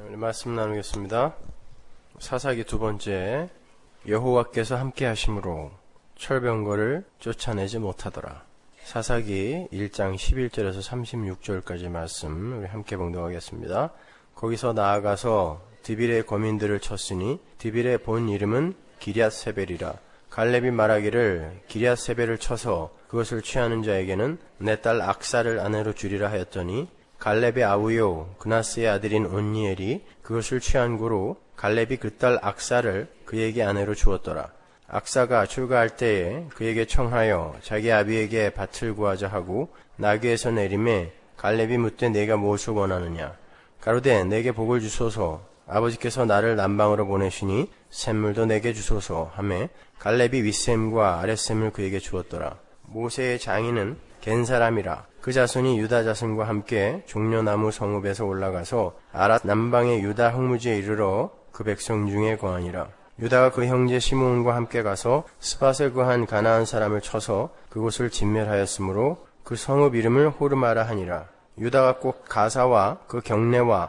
우리 말씀 나누겠습니다. 사사기 두 번째, 여호와께서 함께 하심으로 철병거를 쫓아내지 못하더라. 사사기 1장 11절에서 36절까지 말씀 우리 함께 봉독하겠습니다. 거기서 나아가서 드빌의 거민들을 쳤으니 드빌의 본 이름은 기럇세벨이라. 갈렙이 말하기를 기럇세벨을 쳐서 그것을 취하는 자에게는 내 딸 악사를 아내로 주리라 하였더니 갈렙의 아우요 그나스의 아들인 온니엘이 그것을 취한 고로 갈렙이 그 딸 악사를 그에게 아내로 주었더라. 악사가 출가할 때에 그에게 청하여 자기 아비에게 밭을 구하자 하고 나귀에서 내림에 갈렙이 묻되 내가 무엇을 원하느냐. 가로되 내게 복을 주소서. 아버지께서 나를 남방으로 보내시니 샘물도 내게 주소서 하매 갈렙이 윗샘과 아랫샘을 그에게 주었더라. 모세의 장인은 겐 사람이라. 그 자손이 유다 자손과 함께 종려나무 성읍에서 올라가서 아랏 남방의 유다 흑무지에 이르러 그 백성 중에 거하니라. 유다가 그 형제 시므온과 함께 가서 스밧에 거한 가나안 사람을 쳐서 그곳을 진멸하였으므로 그 성읍 이름을 호르마라 하니라. 유다가 꼭 가사와 그 경내와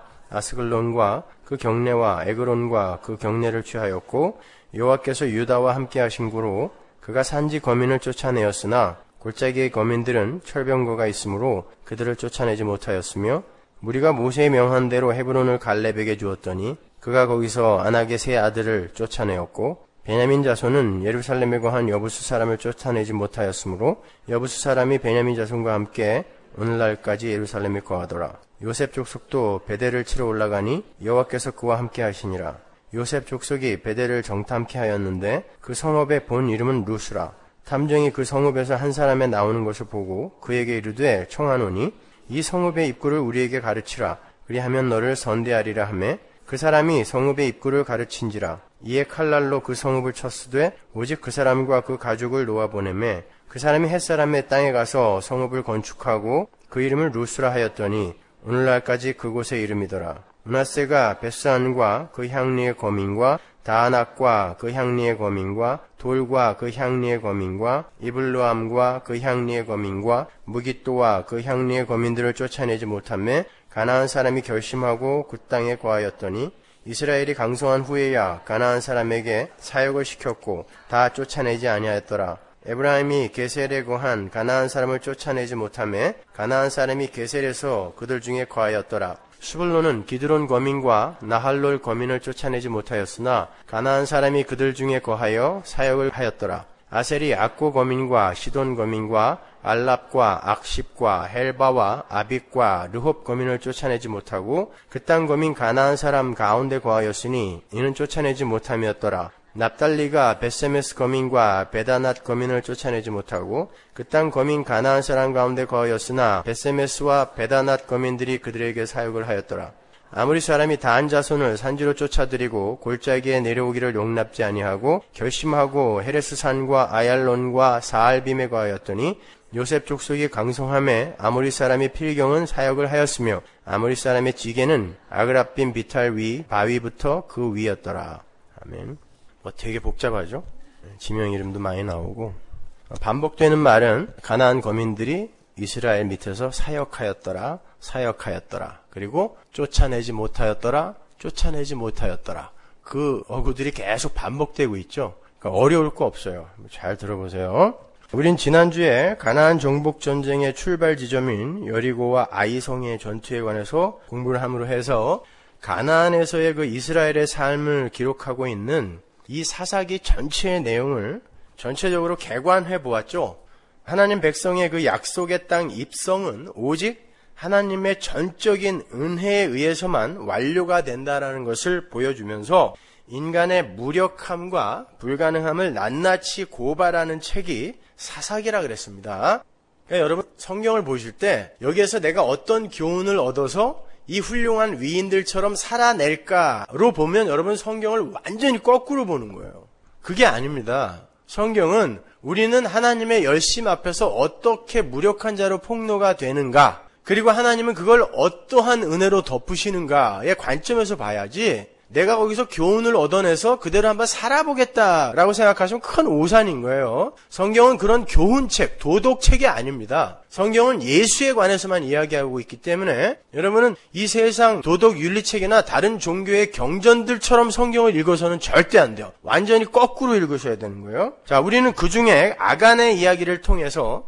아스글론과 그 경내와 에그론과 그 경내를 취하였고 여호와께서 유다와 함께 하신 고로 그가 산지 거민을 쫓아내었으나 골짜기의 거민들은 철병거가 있으므로 그들을 쫓아내지 못하였으며 무리가 모세의 명한 대로 헤브론을 갈렙에게 주었더니 그가 거기서 아낙의 세 아들을 쫓아내었고 베냐민 자손은 예루살렘에 거한 여부수 사람을 쫓아내지 못하였으므로 여부수 사람이 베냐민 자손과 함께 오늘날까지 예루살렘에 거하더라. 요셉 족속도 베델을 치러 올라가니 여호와께서 그와 함께 하시니라. 요셉 족속이 베델을 정탐케 하였는데 그 성읍의 본 이름은 루스라. 탐정이 그 성읍에서 한 사람의 나오는 것을 보고 그에게 이르되 청하노니 이 성읍의 입구를 우리에게 가르치라. 그리하면 너를 선대하리라 하매 그 사람이 성읍의 입구를 가르친지라. 이에 칼날로 그 성읍을 쳤으되 오직 그 사람과 그 가족을 놓아보내매 그 사람이 햇사람의 땅에 가서 성읍을 건축하고 그 이름을 루스라 하였더니 오늘날까지 그곳의 이름이더라. 므낫세가 벳산과 그 향리의 거민과 다안악과 그 향리의 거민과 돌과 그 향리의 거민과 이블로암과 그 향리의 거민과 무깃도와 그 향리의 거민들을 쫓아내지 못하매 가나안 사람이 결심하고 그 땅에 거하였더니 이스라엘이 강성한 후에야 가나안 사람에게 사역을 시켰고 다 쫓아내지 아니하였더라. 에브라임이 게셀에 거한 가나안 사람을 쫓아내지 못하매 가나안 사람이 게셀에서 그들 중에 거하였더라. 수불론은 기드론 거민과 나할롤 거민을 쫓아내지 못하였으나 가나안 사람이 그들 중에 거하여 사역을 하였더라. 아셀이 악고 거민과 시돈 거민과 알랍과 악십과 헬바와 아빅과 르홉 거민을 쫓아내지 못하고 그 땅 거민 가나안 사람 가운데 거하였으니 이는 쫓아내지 못함이었더라. 납달리가 벳세메스 거민과 베다낫 거민을 쫓아내지 못하고 그 땅 거민 가나안 사람 가운데 거하였으나 벳세메스와 베다낫 거민들이 그들에게 사역을 하였더라. 아무리 사람이 다한 자손을 산지로 쫓아들이고 골짜기에 내려오기를 용납지 아니하고 결심하고 헤레스 산과 아얄론과 사알빔에 거하였더니 요셉 족속이 강성함에 아모리 사람이 필경은 사역을 하였으며 아모리 사람의 지게는 아그랍빔 비탈 위 바위부터 그 위였더라. 아멘. 되게 복잡하죠? 지명 이름도 많이 나오고 반복되는 말은 가나안 거민들이 이스라엘 밑에서 사역하였더라, 사역하였더라. 그리고 쫓아내지 못하였더라, 쫓아내지 못하였더라. 그 어구들이 계속 반복되고 있죠. 그러니까 어려울 거 없어요. 잘 들어보세요. 우린 지난주에 가나안 정복 전쟁의 출발 지점인 여리고와 아이성의 전투에 관해서 공부를 함으로 해서 가나안에서의 그 이스라엘의 삶을 기록하고 있는 이 사사기 전체의 내용을 전체적으로 개관해 보았죠. 하나님 백성의 그 약속의 땅 입성은 오직 하나님의 전적인 은혜에 의해서만 완료가 된다라는 것을 보여주면서 인간의 무력함과 불가능함을 낱낱이 고발하는 책이 사사기라 그랬습니다. 그러니까 여러분 성경을 보실 때 여기에서 내가 어떤 교훈을 얻어서 이 훌륭한 위인들처럼 살아낼까로 보면 여러분 성경을 완전히 거꾸로 보는 거예요. 그게 아닙니다. 성경은 우리는 하나님의 열심 앞에서 어떻게 무력한 자로 폭로가 되는가, 그리고 하나님은 그걸 어떠한 은혜로 덮으시는가의 관점에서 봐야지 내가 거기서 교훈을 얻어내서 그대로 한번 살아보겠다라고 생각하시면 큰 오산인 거예요. 성경은 그런 교훈책, 도덕책이 아닙니다. 성경은 예수에 관해서만 이야기하고 있기 때문에 여러분은 이 세상 도덕 윤리책이나 다른 종교의 경전들처럼 성경을 읽어서는 절대 안 돼요. 완전히 거꾸로 읽으셔야 되는 거예요. 자, 우리는 그중에 아간의 이야기를 통해서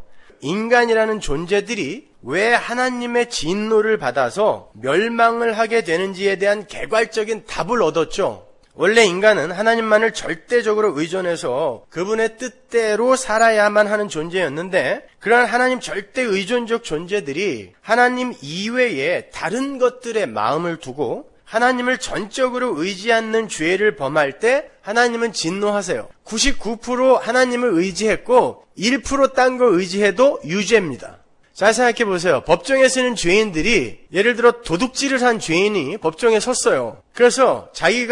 인간이라는 존재들이 왜 하나님의 진노를 받아서 멸망을 하게 되는지에 대한 개괄적인 답을 얻었죠. 원래 인간은 하나님만을 절대적으로 의존해서 그분의 뜻대로 살아야만 하는 존재였는데, 그러한 하나님 절대 의존적 존재들이 하나님 이외에 다른 것들에 마음을 두고 하나님을 전적으로 의지 않는 죄를 범할 때 하나님은 진노하세요. 99% 하나님을 의지했고 1% 딴 거 의지해도 유죄입니다. 잘 생각해 보세요. 법정에 서는 죄인들이, 예를 들어 도둑질을 한 죄인이 법정에 섰어요. 그래서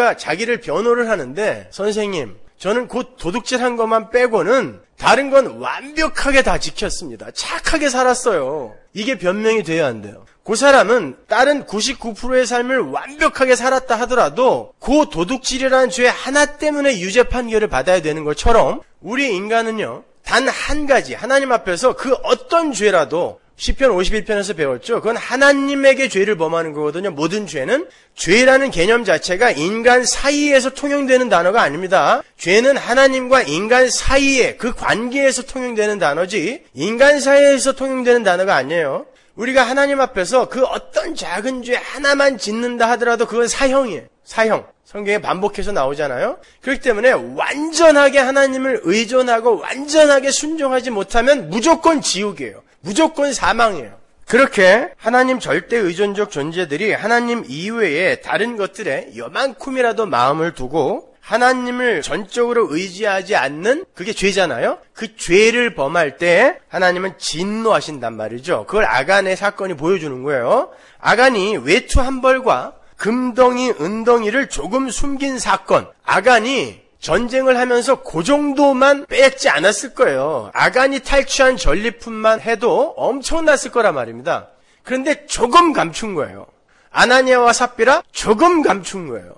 자기를 변호를 하는데, 선생님, 저는 곧 도둑질한 것만 빼고는 다른 건 완벽하게 다 지켰습니다. 착하게 살았어요. 이게 변명이 돼야 안 돼요. 그 사람은 다른 99%의 삶을 완벽하게 살았다 하더라도 그 도둑질이라는 죄 하나 때문에 유죄 판결을 받아야 되는 것처럼, 우리 인간은요, 단 한 가지, 하나님 앞에서 그 어떤 죄라도, 시편 51편에서 배웠죠. 그건 하나님에게 죄를 범하는 거거든요. 모든 죄는. 죄라는 개념 자체가 인간 사이에서 통용되는 단어가 아닙니다. 죄는 하나님과 인간 사이에, 그 관계에서 통용되는 단어지 인간 사이에서 통용되는 단어가 아니에요. 우리가 하나님 앞에서 그 어떤 작은 죄 하나만 짓는다 하더라도 그건 사형이에요. 사형. 성경에 반복해서 나오잖아요. 그렇기 때문에 완전하게 하나님을 의존하고 완전하게 순종하지 못하면 무조건 지옥이에요. 무조건 사망이에요. 그렇게 하나님 절대 의존적 존재들이 하나님 이외에 다른 것들에 요만큼이라도 마음을 두고 하나님을 전적으로 의지하지 않는, 그게 죄잖아요. 그 죄를 범할 때 하나님은 진노하신단 말이죠. 그걸 아간의 사건이 보여주는 거예요. 아간이 외투 한 벌과 금덩이, 은덩이를 조금 숨긴 사건. 아간이 전쟁을 하면서 그 정도만 뺏지 않았을 거예요. 아간이 탈취한 전리품만 해도 엄청났을 거란 말입니다. 그런데 조금 감춘 거예요. 아나니아와 삽비라 조금 감춘 거예요.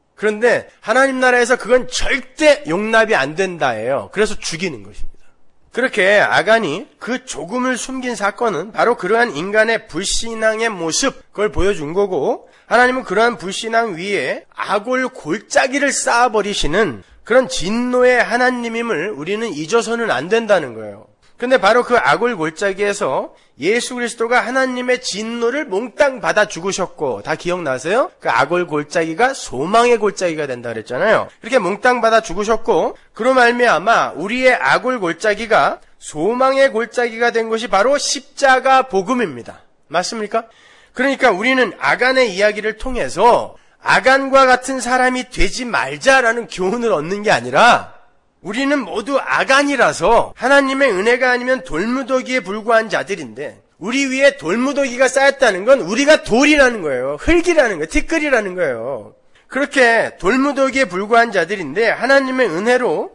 그런데 하나님 나라에서 그건 절대 용납이 안 된다예요. 그래서 죽이는 것입니다. 그렇게 아간이 그 조금을 숨긴 사건은 바로 그러한 인간의 불신앙의 모습, 그걸 보여준 거고, 하나님은 그러한 불신앙 위에 악올 골짜기를 쌓아버리시는 그런 진노의 하나님임을 우리는 잊어서는 안 된다는 거예요. 근데 바로 그 악올 골짜기에서 예수 그리스도가 하나님의 진노를 몽땅 받아 죽으셨고, 다 기억나세요? 그 악올 골짜기가 소망의 골짜기가 된다 그랬잖아요. 그렇게 몽땅 받아 죽으셨고, 그로 말미암아 우리의 악올 골짜기가 소망의 골짜기가 된 것이 바로 십자가 복음입니다. 맞습니까? 그러니까 우리는 아간의 이야기를 통해서 아간과 같은 사람이 되지 말자라는 교훈을 얻는 게 아니라, 우리는 모두 아간이라서 하나님의 은혜가 아니면 돌무더기에 불과한 자들인데, 우리 위에 돌무더기가 쌓였다는 건 우리가 돌이라는 거예요. 흙이라는 거예요. 티끌이라는 거예요. 그렇게 돌무더기에 불과한 자들인데, 하나님의 은혜로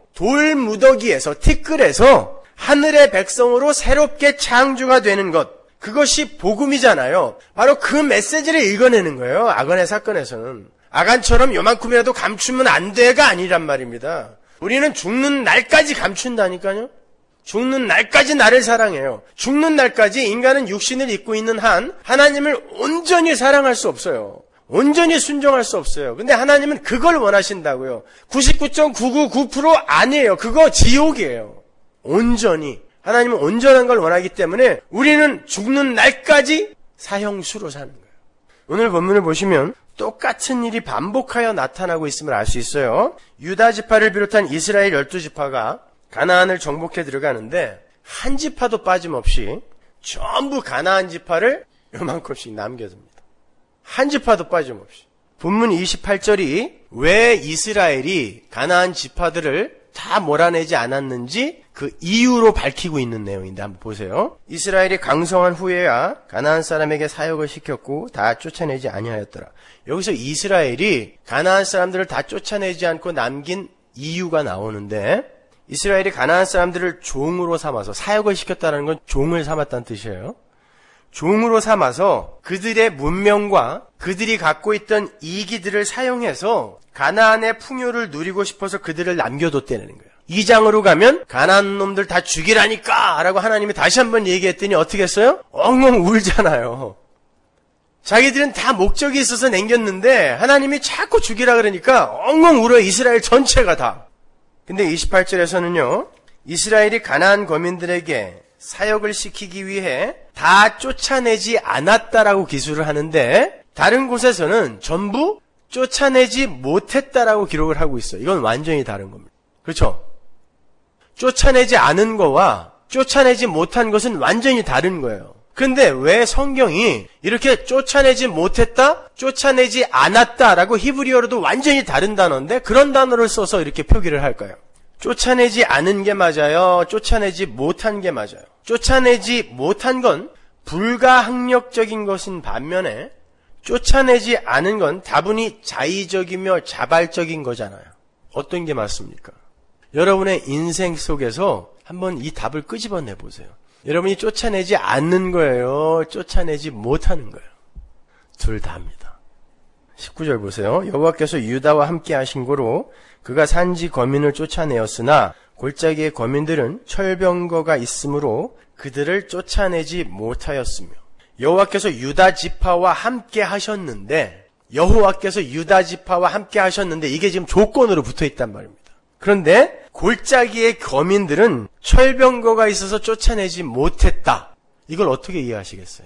돌무더기에서, 티끌에서 하늘의 백성으로 새롭게 창조가 되는 것, 그것이 복음이잖아요. 바로 그 메시지를 읽어내는 거예요. 아간의 사건에서는. 아간처럼 요만큼이라도 감추면 안 돼가 아니란 말입니다. 우리는 죽는 날까지 감춘다니까요. 죽는 날까지 나를 사랑해요. 죽는 날까지 인간은 육신을 입고 있는 한 하나님을 온전히 사랑할 수 없어요. 온전히 순종할 수 없어요. 근데 하나님은 그걸 원하신다고요. 99.999% 아니에요. 그거 지옥이에요. 온전히. 하나님은 온전한 걸 원하기 때문에 우리는 죽는 날까지 사형수로 사는 거예요. 오늘 본문을 보시면 똑같은 일이 반복하여 나타나고 있음을 알 수 있어요. 유다 지파를 비롯한 이스라엘 12지파가 가나안을 정복해 들어가는데 한 지파도 빠짐없이 전부 가나안 지파를 요만큼씩 남겨둡니다. 한 지파도 빠짐없이. 본문 28절이 왜 이스라엘이 가나안 지파들을 다 몰아내지 않았는지 그 이유로 밝히고 있는 내용인데 한번 보세요. 이스라엘이 강성한 후에야 가나안 사람에게 사역을 시켰고 다 쫓아내지 아니하였더라. 여기서 이스라엘이 가나안 사람들을 다 쫓아내지 않고 남긴 이유가 나오는데, 이스라엘이 가나안 사람들을 종으로 삼아서 사역을 시켰다는 건 종을 삼았다는 뜻이에요. 종으로 삼아서 그들의 문명과 그들이 갖고 있던 이기들을 사용해서 가나안의 풍요를 누리고 싶어서 그들을 남겨뒀다는 거예요. 2장으로 가면 가나안 놈들 다 죽이라니까 라고 하나님이 다시 한번 얘기했더니 어떻게 했어요? 엉엉 울잖아요. 자기들은 다 목적이 있어서 남겼는데 하나님이 자꾸 죽이라 그러니까 엉엉 울어요. 이스라엘 전체가 다. 근데 28절에서는요. 이스라엘이 가나안 거민들에게 사역을 시키기 위해 다 쫓아내지 않았다라고 기술을 하는데 다른 곳에서는 전부 쫓아내지 못했다라고 기록을 하고 있어요. 이건 완전히 다른 겁니다. 그렇죠? 쫓아내지 않은 거와 쫓아내지 못한 것은 완전히 다른 거예요. 그런데 왜 성경이 이렇게 쫓아내지 못했다, 쫓아내지 않았다라고 히브리어로도 완전히 다른 단어인데 그런 단어를 써서 이렇게 표기를 할까요? 쫓아내지 않은 게 맞아요? 쫓아내지 못한 게 맞아요? 쫓아내지 못한 건 불가항력적인 것인 반면에 쫓아내지 않은 건 다분히 자의적이며 자발적인 거잖아요. 어떤 게 맞습니까? 여러분의 인생 속에서 한번 이 답을 끄집어내 보세요. 여러분이 쫓아내지 않는 거예요? 쫓아내지 못하는 거예요? 둘 다입니다. 19절 보세요. 여호와께서 유다와 함께 하신 고로 그가 산지 거민을 쫓아내었으나 골짜기의 거민들은 철병거가 있으므로 그들을 쫓아내지 못하였으며 여호와께서 유다 지파와 함께 하셨는데 여호와께서 유다 지파와 함께 하셨는데 이게 지금 조건으로 붙어있단 말입니다. 그런데 골짜기의 거민들은 철병거가 있어서 쫓아내지 못했다. 이걸 어떻게 이해하시겠어요?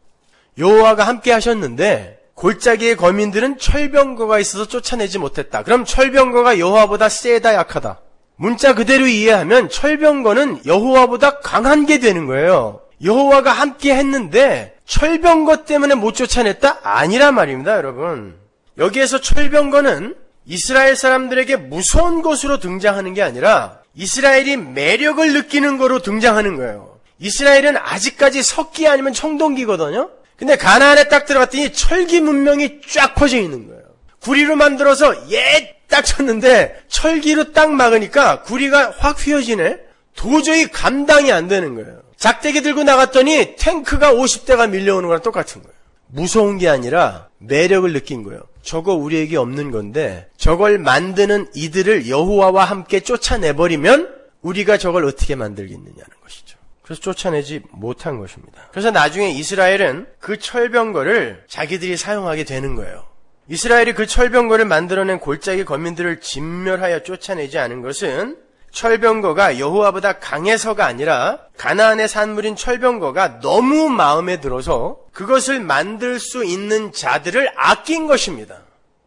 여호와가 함께 하셨는데 골짜기의 거민들은 철병거가 있어서 쫓아내지 못했다. 그럼 철병거가 여호와보다 세다 약하다. 문자 그대로 이해하면 철병거는 여호와보다 강한 게 되는 거예요. 여호와가 함께 했는데 철병거 때문에 못 쫓아냈다? 아니란 말입니다, 여러분. 여기에서 철병거는 이스라엘 사람들에게 무서운 것으로 등장하는 게 아니라 이스라엘이 매력을 느끼는 거로 등장하는 거예요. 이스라엘은 아직까지 석기 아니면 청동기거든요. 근데 가나안에 딱 들어갔더니 철기 문명이 쫙 퍼져 있는 거예요. 구리로 만들어서 딱 쳤는데 철기로 딱 막으니까 구리가 확 휘어지네. 도저히 감당이 안 되는 거예요. 작대기 들고 나갔더니 탱크가 50대가 밀려오는 거랑 똑같은 거예요. 무서운 게 아니라 매력을 느낀 거예요. 저거 우리에게 없는 건데 저걸 만드는 이들을 여호와와 함께 쫓아내버리면 우리가 저걸 어떻게 만들겠느냐는 것이죠. 그래서 쫓아내지 못한 것입니다. 그래서 나중에 이스라엘은 그 철병거를 자기들이 사용하게 되는 거예요. 이스라엘이 그 철병거를 만들어낸 골짜기 거민들을 진멸하여 쫓아내지 않은 것은 철병거가 여호와보다 강해서가 아니라 가나안의 산물인 철병거가 너무 마음에 들어서 그것을 만들 수 있는 자들을 아낀 것입니다.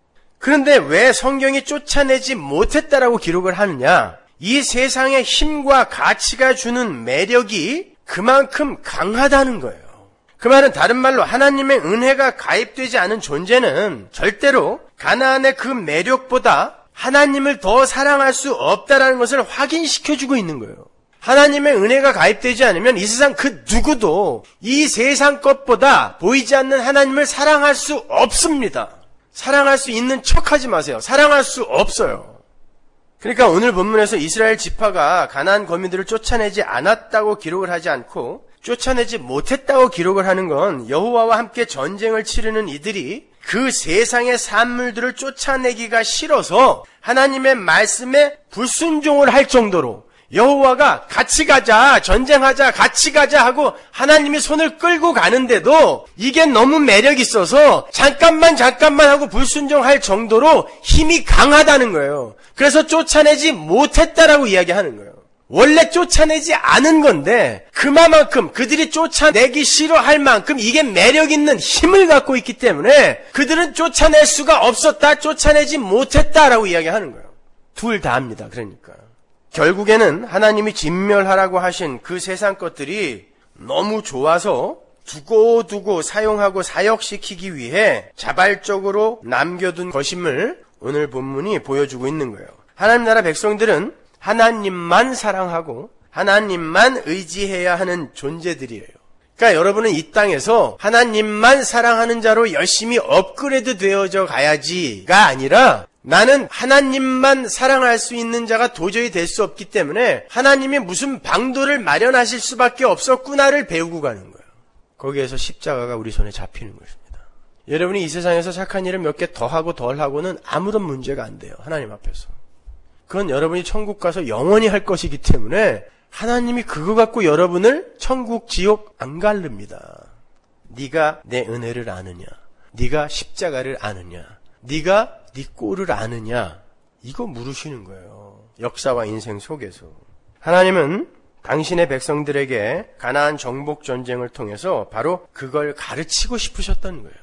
그런데 왜 성경이 쫓아내지 못했다라고 기록을 하느냐? 이 세상의 힘과 가치가 주는 매력이 그만큼 강하다는 거예요. 그 말은 다른 말로 하나님의 은혜가 가입되지 않은 존재는 절대로 가나안의 그 매력보다 하나님을 더 사랑할 수 없다라는 것을 확인시켜주고 있는 거예요. 하나님의 은혜가 가입되지 않으면 이 세상 그 누구도 이 세상 것보다 보이지 않는 하나님을 사랑할 수 없습니다. 사랑할 수 있는 척하지 마세요. 사랑할 수 없어요. 그러니까 오늘 본문에서 이스라엘 지파가 가나안 거민들을 쫓아내지 않았다고 기록을 하지 않고 쫓아내지 못했다고 기록을 하는 건 여호와와 함께 전쟁을 치르는 이들이 그 세상의 산물들을 쫓아내기가 싫어서 하나님의 말씀에 불순종을 할 정도로 여호와가 같이 가자, 전쟁하자, 같이 가자 하고 하나님이 손을 끌고 가는데도 이게 너무 매력 있어서 잠깐만 하고 불순종할 정도로 힘이 강하다는 거예요. 그래서 쫓아내지 못했다라고 이야기하는 거예요. 원래 쫓아내지 않은 건데 그만큼 그들이 쫓아내기 싫어할 만큼 이게 매력 있는 힘을 갖고 있기 때문에 그들은 쫓아낼 수가 없었다, 쫓아내지 못했다라고 이야기하는 거예요. 둘 다 합니다. 그러니까 결국에는 하나님이 진멸하라고 하신 그 세상 것들이 너무 좋아서 두고두고 사용하고 사역시키기 위해 자발적으로 남겨둔 것임을 오늘 본문이 보여주고 있는 거예요. 하나님 나라 백성들은 하나님만 사랑하고 하나님만 의지해야 하는 존재들이에요. 그러니까 여러분은 이 땅에서 하나님만 사랑하는 자로 열심히 업그레이드 되어져 가야지가 아니라 나는 하나님만 사랑할 수 있는 자가 도저히 될 수 없기 때문에 하나님이 무슨 방도를 마련하실 수밖에 없었구나를 배우고 가는 거예요. 거기에서 십자가가 우리 손에 잡히는 것입니다. 여러분이 이 세상에서 착한 일을 몇 개 더하고 덜하고는 아무런 문제가 안 돼요. 하나님 앞에서. 그건 여러분이 천국 가서 영원히 할 것이기 때문에 하나님이 그거 갖고 여러분을 천국, 지옥 안 가릅니다. 네가 내 은혜를 아느냐, 네가 십자가를 아느냐, 네가 네 꼴을 아느냐, 이거 물으시는 거예요. 역사와 인생 속에서. 하나님은 당신의 백성들에게 가나안 정복 전쟁을 통해서 바로 그걸 가르치고 싶으셨던 거예요.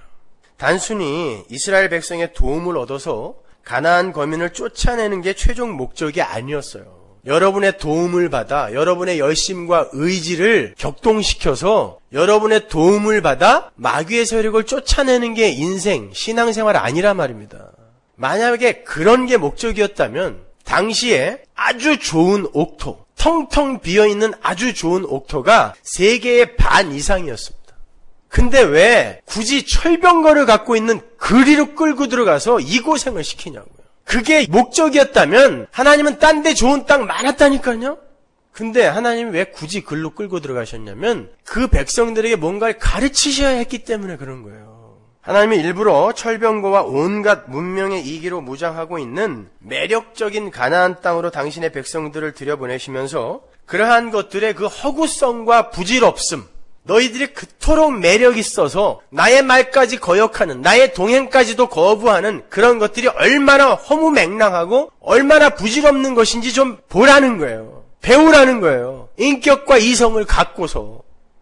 단순히 이스라엘 백성의 도움을 얻어서 가나안 거민을 쫓아내는 게 최종 목적이 아니었어요. 여러분의 도움을 받아 여러분의 열심과 의지를 격동시켜서 여러분의 도움을 받아 마귀의 세력을 쫓아내는 게 인생, 신앙생활 아니란 말입니다. 만약에 그런 게 목적이었다면 당시에 아주 좋은 옥토, 텅텅 비어있는 아주 좋은 옥토가 세계의 반 이상이었습니다. 근데 왜 굳이 철병거를 갖고 있는 그리로 끌고 들어가서 이 고생을 시키냐고요. 그게 목적이었다면 하나님은 딴 데 좋은 땅 많았다니까요. 근데 하나님이 왜 굳이 글로 끌고 들어가셨냐면 그 백성들에게 뭔가를 가르치셔야 했기 때문에 그런 거예요. 하나님이 일부러 철병거와 온갖 문명의 이기로 무장하고 있는 매력적인 가나안 땅으로 당신의 백성들을 들여보내시면서 그러한 것들의 그 허구성과 부질없음, 너희들이 그토록 매력 있어서 나의 말까지 거역하는, 나의 동행까지도 거부하는 그런 것들이 얼마나 허무맹랑하고 얼마나 부질없는 것인지 좀 보라는 거예요. 배우라는 거예요. 인격과 이성을 갖고서.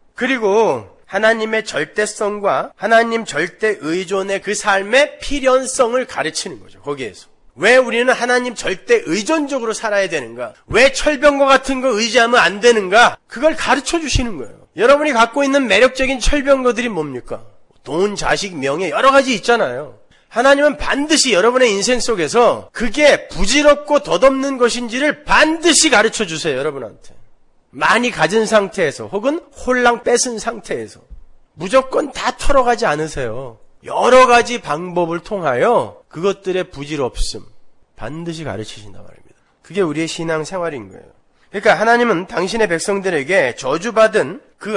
그리고 하나님의 절대성과 하나님 절대 의존의 그 삶의 필연성을 가르치는 거죠. 거기에서. 왜 우리는 하나님 절대 의존적으로 살아야 되는가? 왜 철병거 같은 거 의지하면 안 되는가? 그걸 가르쳐 주시는 거예요. 여러분이 갖고 있는 매력적인 철병거들이 뭡니까? 돈, 자식, 명예 여러 가지 있잖아요. 하나님은 반드시 여러분의 인생 속에서 그게 부질없고 덧없는 것인지를 반드시 가르쳐 주세요. 여러분한테. 많이 가진 상태에서 혹은 홀랑 뺏은 상태에서 무조건 다 털어가지 않으세요. 여러 가지 방법을 통하여 그것들의 부질없음 반드시 가르치신단 말입니다. 그게 우리의 신앙 생활인 거예요. 그러니까 하나님은 당신의 백성들에게 저주받은 그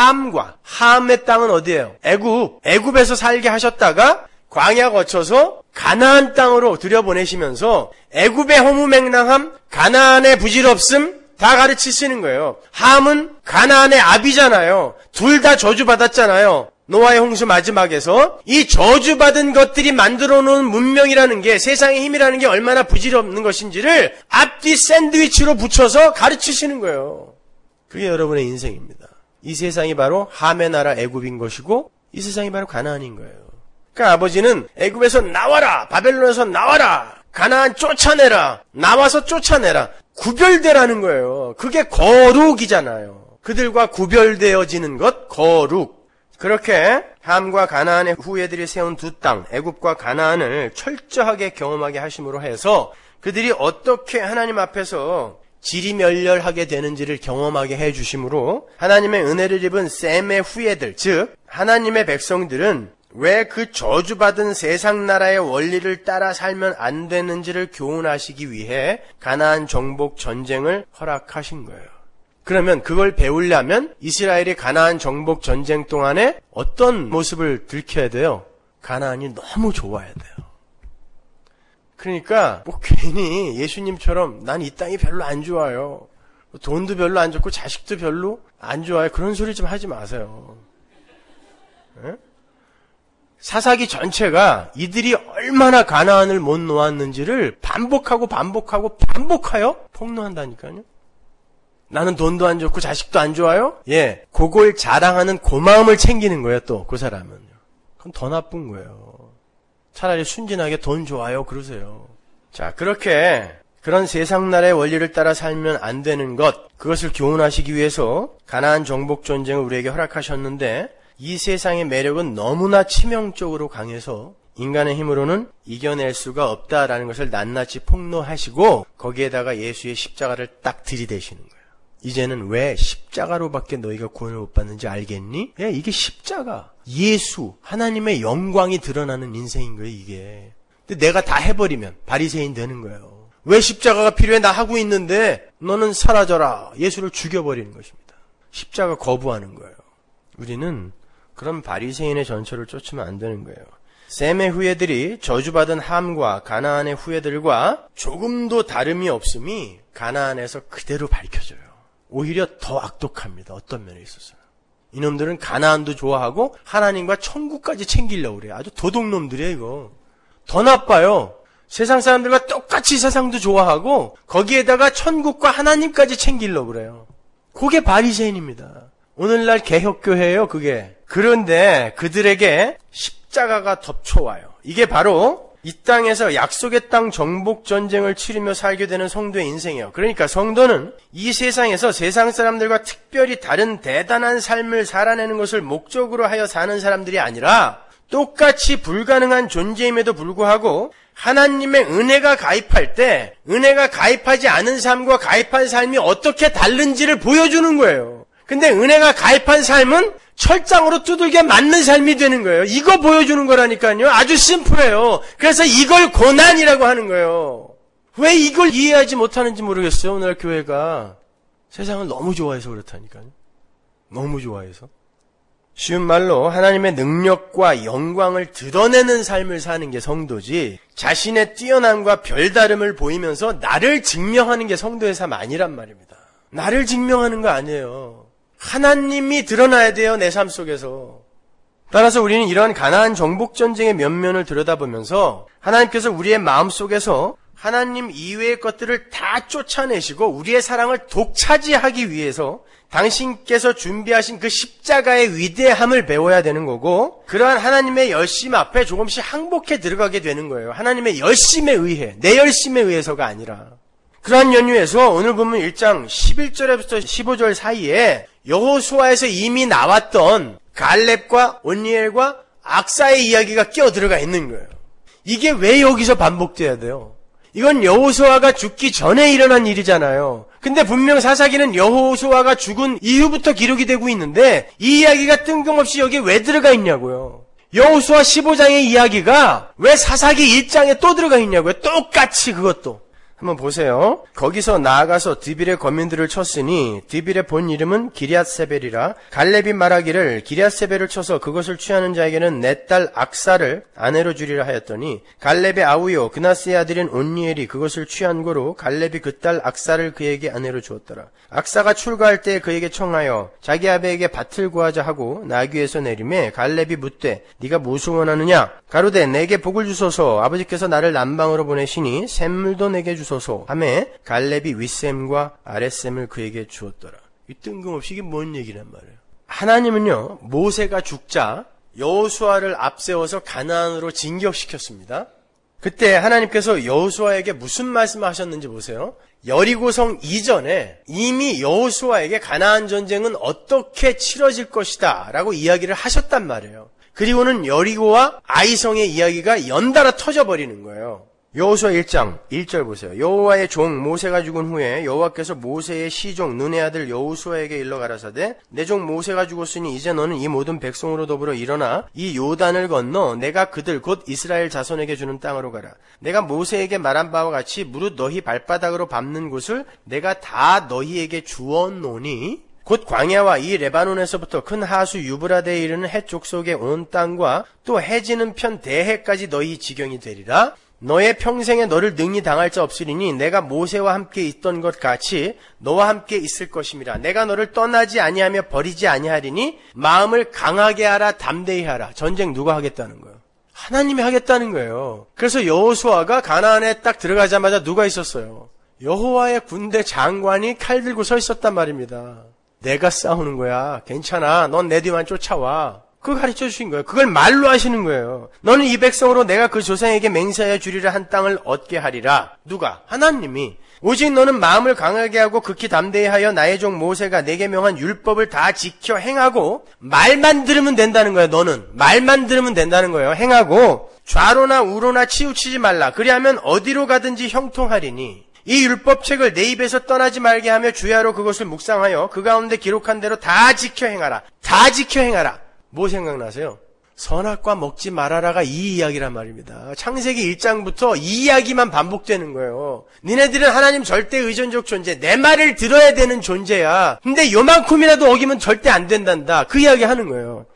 함의 땅은 어디예요? 애굽에서 살게 하셨다가 광야 거쳐서 가나안 땅으로 들여보내시면서 애굽의 허무맹랑함, 가나안의 부질없음 다 가르치시는 거예요. 함은 가나안의 아비잖아요. 둘 다 저주받았잖아요. 노아의 홍수 마지막에서 이 저주받은 것들이 만들어 놓은 문명이라는 게, 세상의 힘이라는 게 얼마나 부질없는 것인지를 앞뒤 샌드위치로 붙여서 가르치시는 거예요. 그게 여러분의 인생입니다. 이 세상이 바로 함의 나라 애굽인 것이고 이 세상이 바로 가나안인 거예요. 그러니까 아버지는 애굽에서 나와라, 바벨론에서 나와라, 가나안 쫓아내라, 나와서 쫓아내라, 구별되라는 거예요. 그게 거룩이잖아요. 그들과 구별되어지는 것, 거룩. 그렇게 함과 가나안의 후예들이 세운 두 땅, 애굽과 가나안을 철저하게 경험하게 하심으로 해서 그들이 어떻게 하나님 앞에서 지리멸렬하게 되는지를 경험하게 해주심으로 하나님의 은혜를 입은 셈의 후예들, 즉 하나님의 백성들은 왜 그 저주받은 세상 나라의 원리를 따라 살면 안 되는지를 교훈하시기 위해 가나안 정복 전쟁을 허락하신 거예요. 그러면 그걸 배우려면 이스라엘이 가나안 정복 전쟁 동안에 어떤 모습을 들켜야 돼요? 가나안이 너무 좋아야 돼요. 그러니까 뭐 괜히 예수님처럼 난 이 땅이 별로 안 좋아요, 돈도 별로 안 좋고 자식도 별로 안 좋아요, 그런 소리 좀 하지 마세요. 네? 사사기 전체가 이들이 얼마나 가나안을 못 놓았는지를 반복하고 반복하여 폭로한다니까요. 나는 돈도 안 좋고 자식도 안 좋아요? 예, 그걸 자랑하는 그 마음을 챙기는 거예요. 또 그 사람은. 그건 더 나쁜 거예요. 차라리 순진하게 돈 좋아요 그러세요. 자, 그렇게 그런 세상 나라의 원리를 따라 살면 안 되는 것, 그것을 교훈하시기 위해서 가나안 정복 전쟁을 우리에게 허락하셨는데, 이 세상의 매력은 너무나 치명적으로 강해서 인간의 힘으로는 이겨낼 수가 없다라는 것을 낱낱이 폭로하시고 거기에다가 예수의 십자가를 딱 들이대시는 거예요. 이제는 왜 십자가로밖에 너희가 구원을 못 받는지 알겠니? 예, 이게 십자가, 예수, 하나님의 영광이 드러나는 인생인 거예요, 이게. 근데 내가 다 해버리면 바리새인 되는 거예요. 왜 십자가가 필요해? 나 하고 있는데 너는 사라져라. 예수를 죽여버리는 것입니다. 십자가 거부하는 거예요. 우리는 그런 바리새인의 전철을 쫓으면 안 되는 거예요. 셈의 후예들이 저주받은 함과 가나안의 후예들과 조금도 다름이 없음이 가나안에서 그대로 밝혀져요. 오히려 더 악독합니다. 어떤 면에 있어서. 이놈들은 가나안도 좋아하고 하나님과 천국까지 챙기려고 그래요. 아주 도둑놈들이에요, 이거. 더 나빠요. 세상 사람들과 똑같이 세상도 좋아하고 거기에다가 천국과 하나님까지 챙기려고 그래요. 그게 바리새인입니다. 오늘날 개혁교회예요, 그게. 그런데 그들에게 십자가가 덮쳐와요. 이게 바로 이 땅에서 약속의 땅 정복 전쟁을 치르며 살게 되는 성도의 인생이에요. 그러니까 성도는 이 세상에서 세상 사람들과 특별히 다른 대단한 삶을 살아내는 것을 목적으로 하여 사는 사람들이 아니라 똑같이 불가능한 존재임에도 불구하고 하나님의 은혜가 가입할 때 은혜가 가입하지 않은 삶과 가입한 삶이 어떻게 다른지를 보여주는 거예요. 근데 은혜가 가입한 삶은 철장으로 두들겨 맞는 삶이 되는 거예요. 이거 보여주는 거라니까요. 아주 심플해요. 그래서 이걸 고난이라고 하는 거예요. 왜 이걸 이해하지 못하는지 모르겠어요. 오늘 교회가 세상을 너무 좋아해서 그렇다니까요. 너무 좋아해서. 쉬운 말로 하나님의 능력과 영광을 드러내는 삶을 사는 게 성도지, 자신의 뛰어남과 별다름을 보이면서 나를 증명하는 게 성도의 삶 아니란 말입니다. 나를 증명하는 거 아니에요. 하나님이 드러나야 돼요, 내 삶 속에서. 따라서 우리는 이러한 가나안 정복 전쟁의 면면을 들여다보면서 하나님께서 우리의 마음 속에서 하나님 이외의 것들을 다 쫓아내시고 우리의 사랑을 독차지하기 위해서 당신께서 준비하신 그 십자가의 위대함을 배워야 되는 거고, 그러한 하나님의 열심 앞에 조금씩 항복해 들어가게 되는 거예요. 하나님의 열심에 의해, 내 열심에 의해서가 아니라. 그러한 연유에서 오늘 보면 1장 11절부터 15절 사이에 여호수아에서 이미 나왔던 갈렙과 온니엘과 악사의 이야기가 끼어들어가 있는 거예요. 이게 왜 여기서 반복돼야 돼요? 이건 여호수아가 죽기 전에 일어난 일이잖아요. 근데 분명 사사기는 여호수아가 죽은 이후부터 기록이 되고 있는데 이 이야기가 뜬금없이 여기에 왜 들어가 있냐고요. 여호수아 15장의 이야기가 왜 사사기 1장에 또 들어가 있냐고요. 똑같이 그것도. 한번 보세요. 거기서 나아가서 드빌의 거민들을 쳤으니 드빌의 본 이름은 기럇세벨이라. 갈렙이 말하기를 기럇세벨을 쳐서 그것을 취하는 자에게는 내 딸 악사를 아내로 주리라 하였더니 갈렙의 아우요 그나스의 아들인 온니엘이 그것을 취한 고로 갈렙이 그 딸 악사를 그에게 아내로 주었더라. 악사가 출가할 때 그에게 청하여 자기 아베에게 밭을 구하자 하고 나귀에서 내리매 갈렙이 묻되 네가 무엇을 원하느냐? 가로되 내게 복을 주소서. 아버지께서 나를 남방으로 보내시니 샘물도 내게 주소서 하매 갈렙이 윗샘과 아랫샘을 그에게 주었더라. 이 뜬금없이 이게 뭔 얘기란 말이에요. 하나님은요, 모세가 죽자 여호수아를 앞세워서 가나안으로 진격시켰습니다. 그때 하나님께서 여호수아에게 무슨 말씀을 하셨는지 보세요. 여리고성 이전에 이미 여호수아에게 가나안 전쟁은 어떻게 치러질 것이다 라고 이야기를 하셨단 말이에요. 그리고는 여리고와 아이성의 이야기가 연달아 터져버리는 거예요. 여호수아 1장 1절 보세요. 여호와의 종 모세가 죽은 후에 여호와께서 모세의 시종 눈의 아들 여호수아에게 일러 가라사대 내 종 모세가 죽었으니 이제 너는 이 모든 백성으로 더불어 일어나 이 요단을 건너 내가 그들 곧 이스라엘 자손에게 주는 땅으로 가라. 내가 모세에게 말한 바와 같이 무릇 너희 발바닥으로 밟는 곳을 내가 다 너희에게 주었노니 곧 광야와 이 레바논에서부터 큰 하수 유브라데에 이르는 해쪽 속의 온 땅과 또 해지는 편 대해까지 너희 지경이 되리라. 너의 평생에 너를 능히 당할 자 없으리니 내가 모세와 함께 있던 것 같이 너와 함께 있을 것임이라. 내가 너를 떠나지 아니하며 버리지 아니하리니 마음을 강하게 하라, 담대히 하라. 전쟁 누가 하겠다는 거예요? 하나님이 하겠다는 거예요. 그래서 여호수아가 가나안에 딱 들어가자마자 누가 있었어요? 여호와의 군대 장관이 칼 들고 서 있었단 말입니다. 내가 싸우는 거야. 괜찮아. 넌 내 뒤만 쫓아와. 그걸 가르쳐 주신 거예요. 그걸 말로 하시는 거예요. 너는 이 백성으로 내가 그 조상에게 맹세하여 주리라 한 땅을 얻게 하리라. 누가? 하나님이. 오직 너는 마음을 강하게 하고 극히 담대히 하여 나의 종 모세가 내게 명한 율법을 다 지켜 행하고 말만 들으면 된다는 거예요. 너는 말만 들으면 된다는 거예요. 행하고 좌로나 우로나 치우치지 말라. 그리하면 어디로 가든지 형통하리니 이 율법책을 내 입에서 떠나지 말게 하며 주야로 그것을 묵상하여 그 가운데 기록한 대로 다 지켜 행하라. 다 지켜 행하라. 뭐 생각나세요? 선악과 먹지 말아라가 이 이야기란 말입니다. 창세기 1장부터 이 이야기만 반복되는 거예요. 니네들은 하나님 절대 의존적 존재, 내 말을 들어야 되는 존재야. 근데 요만큼이라도 어기면 절대 안 된단다. 그 이야기 하는 거예요.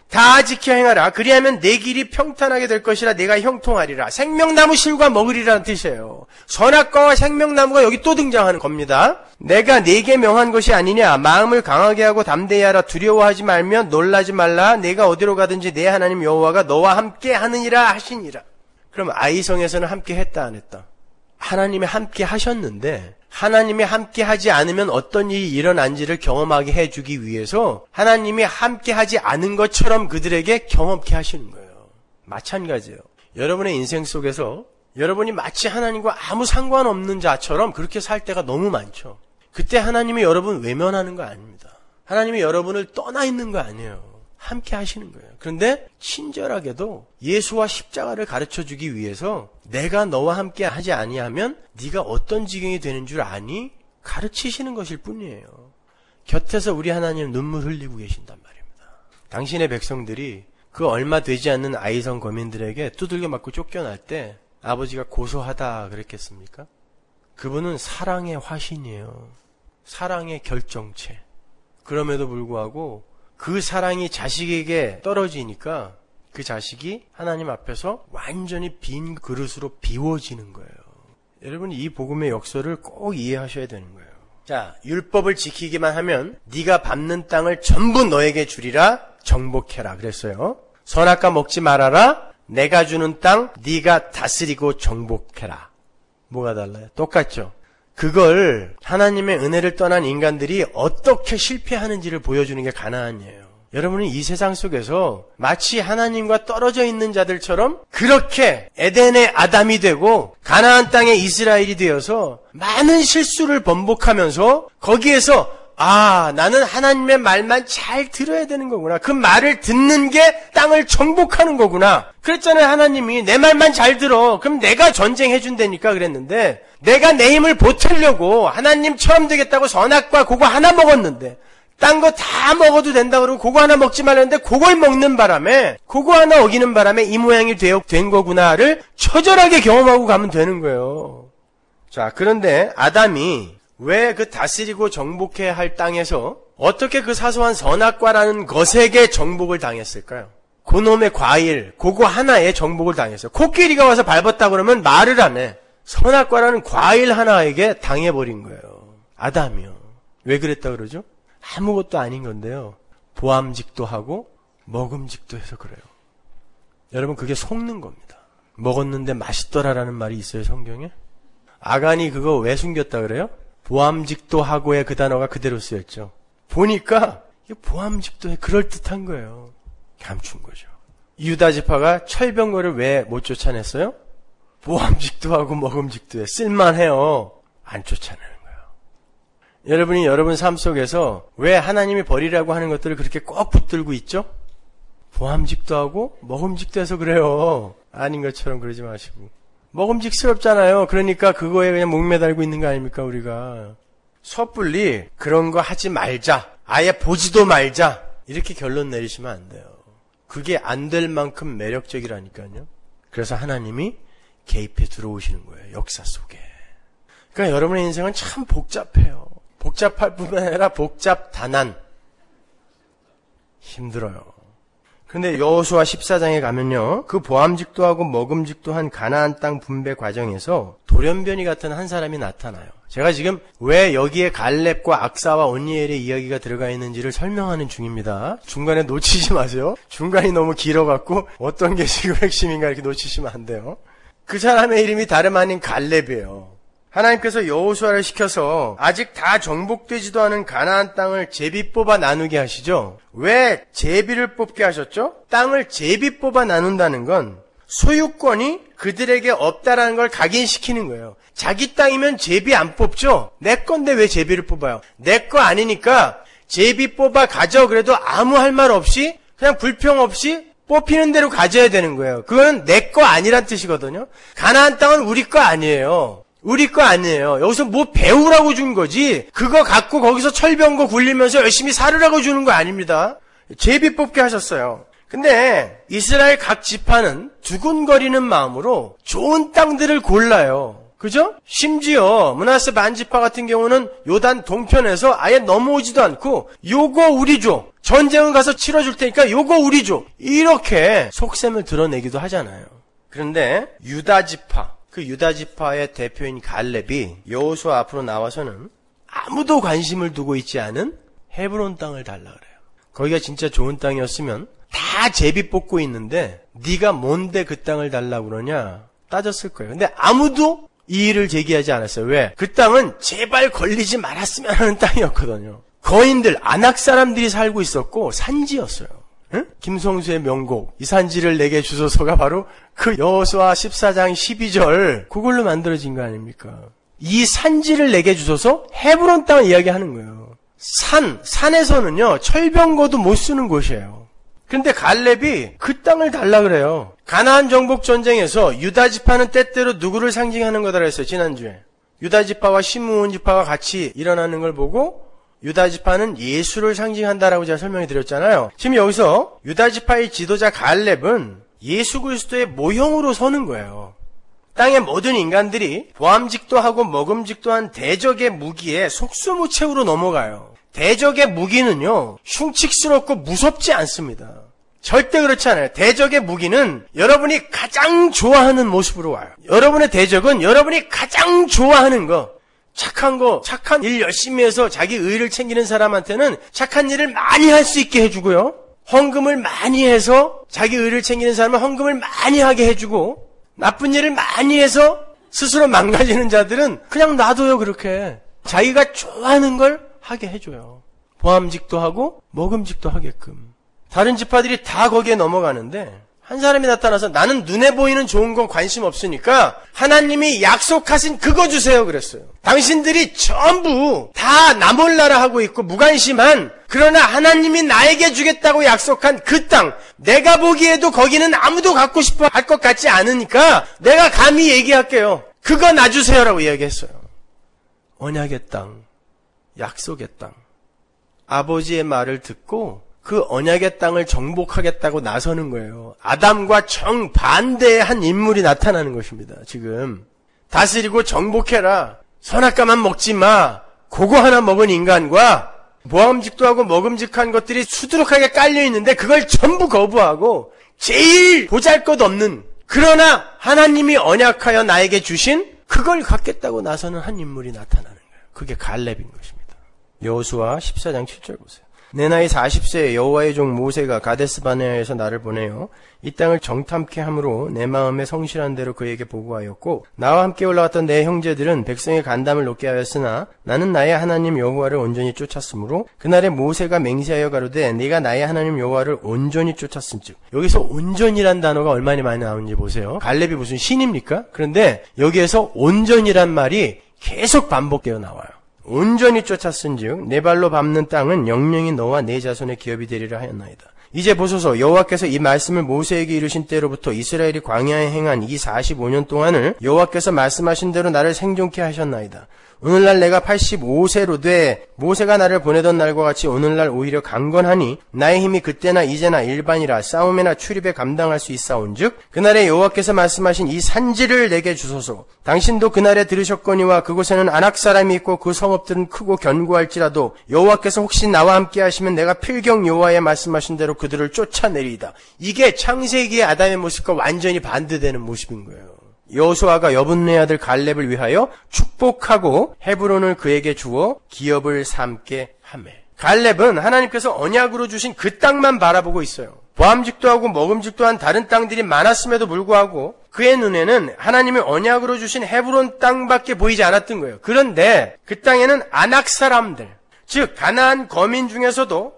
다 지켜 행하라. 그리하면 내 길이 평탄하게 될 것이라. 내가 형통하리라. 생명나무 실과 먹으리라는 뜻이에요. 선악과와 생명나무가 여기 또 등장하는 겁니다. 내가 네게 명한 것이 아니냐. 마음을 강하게 하고 담대히 하라. 두려워하지 말며 놀라지 말라. 내가 어디로 가든지 내 하나님 여호와가 너와 함께 하느니라 하시니라. 그럼 아이성에서는 함께 했다 안 했다? 하나님이 함께 하셨는데 하나님이 함께 하지 않으면 어떤 일이 일어난지를 경험하게 해주기 위해서 하나님이 함께 하지 않은 것처럼 그들에게 경험케 하시는 거예요. 마찬가지예요. 여러분의 인생 속에서 여러분이 마치 하나님과 아무 상관없는 자처럼 그렇게 살 때가 너무 많죠. 그때 하나님이 여러분 외면하는 거 아닙니다. 하나님이 여러분을 떠나 있는 거 아니에요. 함께 하시는 거예요. 그런데 친절하게도 예수와 십자가를 가르쳐주기 위해서 내가 너와 함께 하지 아니하면 네가 어떤 지경이 되는 줄 아니? 가르치시는 것일 뿐이에요. 곁에서 우리 하나님 눈물 흘리고 계신단 말입니다. 당신의 백성들이 그 얼마 되지 않는 아이성 거민들에게 두들겨 맞고 쫓겨날 때 아버지가 고소하다 그랬겠습니까? 그분은 사랑의 화신이에요. 사랑의 결정체. 그럼에도 불구하고 그 사랑이 자식에게 떨어지니까 그 자식이 하나님 앞에서 완전히 빈 그릇으로 비워지는 거예요. 여러분 이 복음의 역설을 꼭 이해하셔야 되는 거예요. 자, 율법을 지키기만 하면 네가 밟는 땅을 전부 너에게 주리라. 정복해라 그랬어요. 선악과 먹지 말아라. 내가 주는 땅 네가 다스리고 정복해라. 뭐가 달라요? 똑같죠. 그걸 하나님의 은혜를 떠난 인간들이 어떻게 실패하는지를 보여주는 게 가나안이에요. 여러분은 이 세상 속에서 마치 하나님과 떨어져 있는 자들처럼 그렇게 에덴의 아담이 되고 가나안 땅의 이스라엘이 되어서 많은 실수를 번복하면서 거기에서 나는 하나님의 말만 잘 들어야 되는 거구나. 그 말을 듣는 게 땅을 정복하는 거구나. 그랬잖아요. 하나님이 내 말만 잘 들어. 그럼 내가 전쟁해준다니까 그랬는데 내가 내 힘을 보태려고 하나님처럼 되겠다고 선악과 그거 하나 먹었는데 딴 거 다 먹어도 된다 그러고 그거 하나 먹지 말랬는데 그걸 먹는 바람에 그거 하나 어기는 바람에 이 모양이 된 거구나를 처절하게 경험하고 가면 되는 거예요. 자, 그런데 아담이 왜 그 다스리고 정복해야 할 땅에서 어떻게 그 사소한 선악과라는 것에게 정복을 당했을까요? 그놈의 과일, 그거 하나에 정복을 당했어요. 코끼리가 와서 밟았다 그러면 말을 안 해. 선악과라는 과일 하나에게 당해버린 거예요. 아담이요. 왜 그랬다 그러죠? 아무것도 아닌 건데요. 보암직도 하고 먹음직도 해서 그래요. 여러분 그게 속는 겁니다. 먹었는데 맛있더라라는 말이 있어요 성경에? 아간이 그거 왜 숨겼다 그래요? 보암직도 하고의 그 단어가 그대로 쓰였죠. 보니까 보암직도에 그럴듯한 거예요. 감춘 거죠. 유다 지파가 철병거를 왜 못 쫓아냈어요? 보암직도 하고 먹음직도에 쓸만해요. 안 쫓아내는 거예요. 여러분이 여러분 삶 속에서 왜 하나님이 버리라고 하는 것들을 그렇게 꼭 붙들고 있죠? 보암직도 하고 먹음직도 해서 그래요. 아닌 것처럼 그러지 마시고. 먹음직스럽잖아요. 그러니까 그거에 그냥 목매달고 있는 거 아닙니까 우리가. 섣불리 그런 거 하지 말자. 아예 보지도 말자. 이렇게 결론 내리시면 안 돼요. 그게 안 될 만큼 매력적이라니까요. 그래서 하나님이 개입해 들어오시는 거예요. 역사 속에. 그러니까 여러분의 인생은 참 복잡해요. 복잡할 뿐만 아니라 복잡다난. 힘들어요. 근데 여호수아 14장에 가면요. 그 보암직도 하고 먹음직도 한 가나안 땅 분배 과정에서 돌연변이 같은 한 사람이 나타나요. 제가 지금 왜 여기에 갈렙과 악사와 온니엘의 이야기가 들어가 있는지를 설명하는 중입니다. 중간에 놓치지 마세요. 중간이 너무 길어갖고 어떤 게 지금 핵심인가 이렇게 놓치시면 안 돼요. 그 사람의 이름이 다름 아닌 갈렙이에요. 하나님께서 여호수아를 시켜서 아직 다 정복되지도 않은 가나안 땅을 제비 뽑아 나누게 하시죠. 왜 제비를 뽑게 하셨죠? 땅을 제비 뽑아 나눈다는 건 소유권이 그들에게 없다라는 걸 각인시키는 거예요. 자기 땅이면 제비 안 뽑죠? 내 건데 왜 제비를 뽑아요? 내 거 아니니까 제비 뽑아 가져. 그래도 아무 할 말 없이 그냥 불평 없이 뽑히는 대로 가져야 되는 거예요. 그건 내 거 아니란 뜻이거든요. 가나안 땅은 우리 거 아니에요. 우리 거 아니에요. 여기서 뭐 배우라고 준 거지 그거 갖고 거기서 철병거 굴리면서 열심히 살으라고 주는 거 아닙니다. 제비 뽑게 하셨어요. 근데 이스라엘 각 지파는 두근거리는 마음으로 좋은 땅들을 골라요. 그죠? 심지어 므낫세 반지파 같은 경우는 요단 동편에서 아예 넘어오지도 않고 요거 우리 줘. 전쟁은 가서 치러줄 테니까 요거 우리 줘. 이렇게 속셈을 드러내기도 하잖아요. 그런데 유다지파, 그 유다지파의 대표인 갈렙이 여호수아 앞으로 나와서는 아무도 관심을 두고 있지 않은 헤브론 땅을 달라 그래요. 거기가 진짜 좋은 땅이었으면 다 제비 뽑고 있는데 네가 뭔데 그 땅을 달라고 그러냐 따졌을 거예요. 근데 아무도 이의를 제기하지 않았어요. 왜? 그 땅은 제발 걸리지 말았으면 하는 땅이었거든요. 거인들, 안악 사람들이 살고 있었고 산지였어요. 응? 김성수의 명곡 이 산지를 내게 주소서가 바로 그 여호수아 14장 12절 그걸로 만들어진 거 아닙니까? 이 산지를 내게 주소서 헤브론 땅을 이야기하는 거예요. 산에서는요 철병거도 못 쓰는 곳이에요. 그런데 갈렙이 그 땅을 달라 그래요. 가나안 정복 전쟁에서 유다 지파는 때때로 누구를 상징하는 거다 그랬어요. 지난주에 유다 지파와 시므온 지파가 같이 일어나는 걸 보고 유다 지파는 예수를 상징한다라고 제가 설명해 드렸잖아요. 지금 여기서 유다 지파의 지도자 갈렙은 예수 그리스도의 모형으로 서는 거예요. 땅의 모든 인간들이 보암직도 하고 먹음직도 한 대적의 무기에 속수무책으로 넘어가요. 대적의 무기는요 흉측스럽고 무섭지 않습니다. 절대 그렇지 않아요. 대적의 무기는 여러분이 가장 좋아하는 모습으로 와요. 여러분의 대적은 여러분이 가장 좋아하는 거, 착한 일 열심히 해서 자기 의의를 챙기는 사람한테는 착한 일을 많이 할 수 있게 해주고요. 헌금을 많이 해서 자기 의의를 챙기는 사람은 헌금을 많이 하게 해주고, 나쁜 일을 많이 해서 스스로 망가지는 자들은 그냥 놔둬요. 그렇게 자기가 좋아하는 걸 하게 해줘요. 보암직도 하고 먹음직도 하게끔. 다른 지파들이 다 거기에 넘어가는데 한 사람이 나타나서 나는 눈에 보이는 좋은 건 관심 없으니까 하나님이 약속하신 그거 주세요 그랬어요. 당신들이 전부 다 나 몰라라 하고 있고 무관심한, 그러나 하나님이 나에게 주겠다고 약속한 그 땅, 내가 보기에도 거기는 아무도 갖고 싶어 할 것 같지 않으니까 내가 감히 얘기할게요. 그거 놔주세요라고 이야기했어요. 언약의 땅, 약속의 땅. 아버지의 말을 듣고 그 언약의 땅을 정복하겠다고 나서는 거예요. 아담과 정반대의 한 인물이 나타나는 것입니다. 지금 다스리고 정복해라, 선악과만 먹지 마, 그거 하나 먹은 인간과 모함직도 하고 먹음직한 것들이 수두룩하게 깔려있는데 그걸 전부 거부하고 제일 보잘것없는, 그러나 하나님이 언약하여 나에게 주신 그걸 갖겠다고 나서는 한 인물이 나타나는 거예요. 그게 갈렙인 것입니다. 여호수아 14장 7절 보세요. 내 나이 40세에 여호와의 종 모세가 가데스 바네아에서 나를 보내어 이 땅을 정탐케 함으로 내 마음에 성실한 대로 그에게 보고하였고, 나와 함께 올라갔던 내 형제들은 백성의 간담을 높게 하였으나 나는 나의 하나님 여호와를 온전히 쫓았으므로 그날에 모세가 맹세하여 가로되 네가 나의 하나님 여호와를 온전히 쫓았은즉. 여기서 온전이란 단어가 얼마나 많이 나오는지 보세요. 갈렙이 무슨 신입니까? 그런데 여기에서 온전이란 말이 계속 반복되어 나와요. 온전히 쫓았은즉 내 발로 밟는 땅은 영영이 너와 네 자손의 기업이 되리라 하였나이다. 이제 보소서, 여호와께서 이 말씀을 모세에게 이르신 때로부터 이스라엘이 광야에 행한 이 45년 동안을 여호와께서 말씀하신 대로 나를 생존케 하셨나이다. 오늘날 내가 85세로 돼 모세가 나를 보내던 날과 같이 오늘날 오히려 강건하니 나의 힘이 그때나 이제나 일반이라 싸움이나 출입에 감당할 수 있사온즉 그날에 여호와께서 말씀하신 이 산지를 내게 주소서. 당신도 그날에 들으셨거니와 그곳에는 안악 사람이 있고 그 성읍들은 크고 견고할지라도 여호와께서 혹시 나와 함께 하시면 내가 필경 여호와의 말씀하신 대로 그들을 쫓아내리이다. 이게 창세기의 아담의 모습과 완전히 반대되는 모습인 거예요. 여호수아가 여분네 아들 갈렙을 위하여 축복하고 헤브론을 그에게 주어 기업을 삼게 하매. 갈렙은 하나님께서 언약으로 주신 그 땅만 바라보고 있어요. 보암직도 하고 먹음직도 한 다른 땅들이 많았음에도 불구하고 그의 눈에는 하나님이 언약으로 주신 헤브론 땅밖에 보이지 않았던 거예요. 그런데 그 땅에는 아낙 사람들, 즉 가나안 거민 중에서도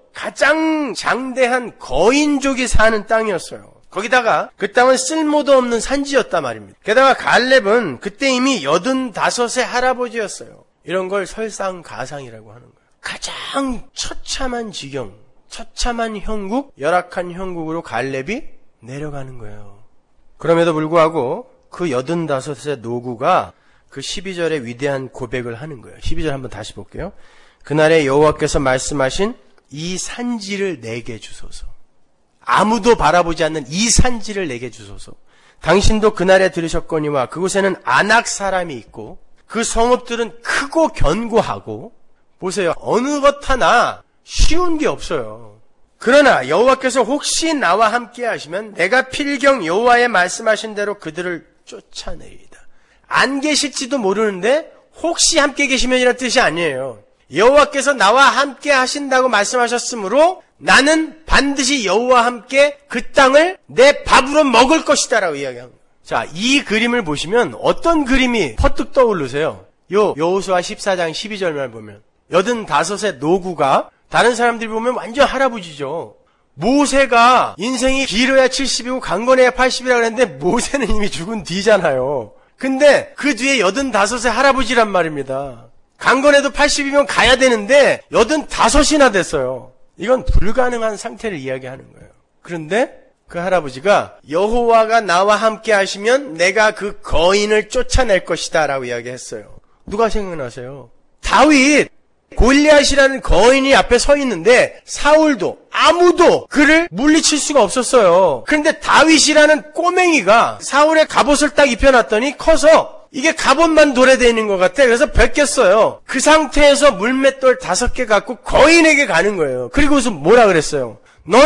가장 장대한 거인족이 사는 땅이었어요. 거기다가 그 땅은 쓸모도 없는 산지였단 말입니다. 게다가 갈렙은 그때 이미 85의 할아버지였어요. 이런 걸 설상가상이라고 하는 거예요. 가장 처참한 지경, 처참한 형국, 열악한 형국으로 갈렙이 내려가는 거예요. 그럼에도 불구하고 그 85의 노구가 그 12절에 위대한 고백을 하는 거예요. 12절 한번 다시 볼게요. 그날에 여호와께서 말씀하신 이 산지를 내게 주소서. 아무도 바라보지 않는 이 산지를 내게 주소서. 당신도 그날에 들으셨거니와 그곳에는 아낙 사람이 있고 그 성읍들은 크고 견고하고 보세요. 어느 것 하나 쉬운 게 없어요. 그러나 여호와께서 혹시 나와 함께 하시면 내가 필경 여호와의 말씀하신 대로 그들을 쫓아내리이다. 안 계실지도 모르는데 혹시 함께 계시면이라는 뜻이 아니에요. 여호와께서 나와 함께 하신다고 말씀하셨으므로 나는 반드시 여호와와 함께 그 땅을 내 밥으로 먹을 것이다 라고 이야기합니다. 자, 이 그림을 보시면 어떤 그림이 퍼뜩 떠오르세요? 여호수아 14장 12절만 보면 85의 노구가 다른 사람들이 보면 완전 할아버지죠. 모세가 인생이 길어야 70이고 강건해야 80이라고 그랬는데 모세는 이미 죽은 뒤잖아요. 근데 그 뒤에 85의 할아버지란 말입니다. 강건해도 80이면 가야 되는데 85이나 됐어요. 이건 불가능한 상태를 이야기하는 거예요. 그런데 그 할아버지가 여호와가 나와 함께 하시면 내가 그 거인을 쫓아낼 것이다 라고 이야기했어요. 누가 생각나세요? 다윗! 골리앗이라는 거인이 앞에 서 있는데 사울도 아무도 그를 물리칠 수가 없었어요. 그런데 다윗이라는 꼬맹이가 사울의 갑옷을 딱 입혀놨더니 커서 이게 갑옷만 도래되어 있는 것 같아. 그래서 벗겼어요. 그 상태에서 물맷돌 5개 갖고 거인에게 가는 거예요. 그리고서 뭐라 그랬어요?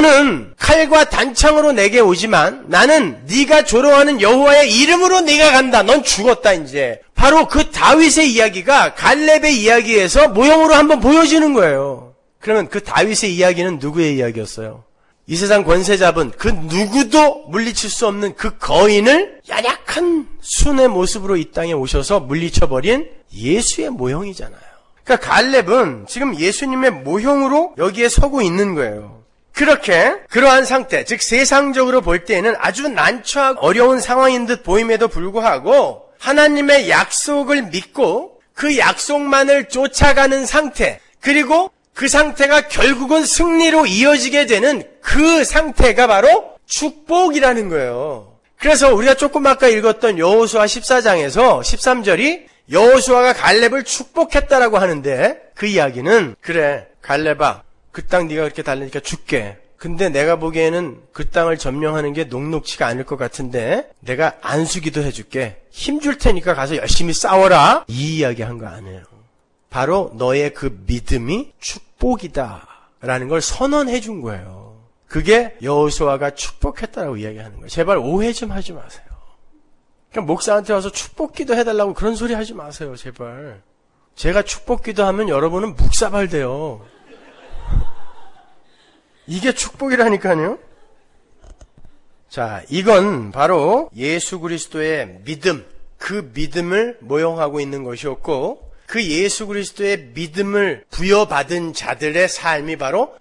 너는 칼과 단창으로 내게 오지만 나는 네가 조롱하는 여호와의 이름으로 네가 간다. 넌 죽었다 이제. 바로 그 다윗의 이야기가 갈렙의 이야기에서 모형으로 한번 보여지는 거예요. 그러면 그 다윗의 이야기는 누구의 이야기였어요? 이 세상 권세 잡은 그 누구도 물리칠 수 없는 그 거인을 연약한 순의 모습으로 이 땅에 오셔서 물리쳐버린 예수의 모형이잖아요. 그러니까 갈렙은 지금 예수님의 모형으로 여기에 서고 있는 거예요. 그렇게 그러한 상태, 즉 세상적으로 볼 때에는 아주 난처하고 어려운 상황인 듯 보임에도 불구하고 하나님의 약속을 믿고 그 약속만을 쫓아가는 상태, 그리고 그 상태가 결국은 승리로 이어지게 되는 그 상태가 바로 축복이라는 거예요. 그래서 우리가 조금 아까 읽었던 여호수아 14장에서 13절이 여호수아가 갈렙을 축복했다라고 하는데 그 이야기는 그래 갈렙아 그 땅 네가 그렇게 달리니까 줄게. 근데 내가 보기에는 그 땅을 점령하는 게 녹록치가 않을 것 같은데 내가 안수기도 해줄게. 힘줄 테니까 가서 열심히 싸워라. 이 이야기 한 거 아니에요. 바로 너의 그 믿음이 축복이다 라는 걸 선언해 준 거예요. 그게 여호수아가 축복했다라고 이야기하는 거예요. 제발 오해 좀 하지 마세요. 그러니까 목사한테 와서 축복기도 해달라고 그런 소리 하지 마세요. 제발. 제가 축복기도 하면 여러분은 묵사발 돼요. 이게 축복이라니까요. 자, 이건 바로 예수 그리스도의 믿음, 그 믿음을 모형하고 있는 것이었고 그 예수 그리스도의 믿음을 부여받은 자들의 삶이 바로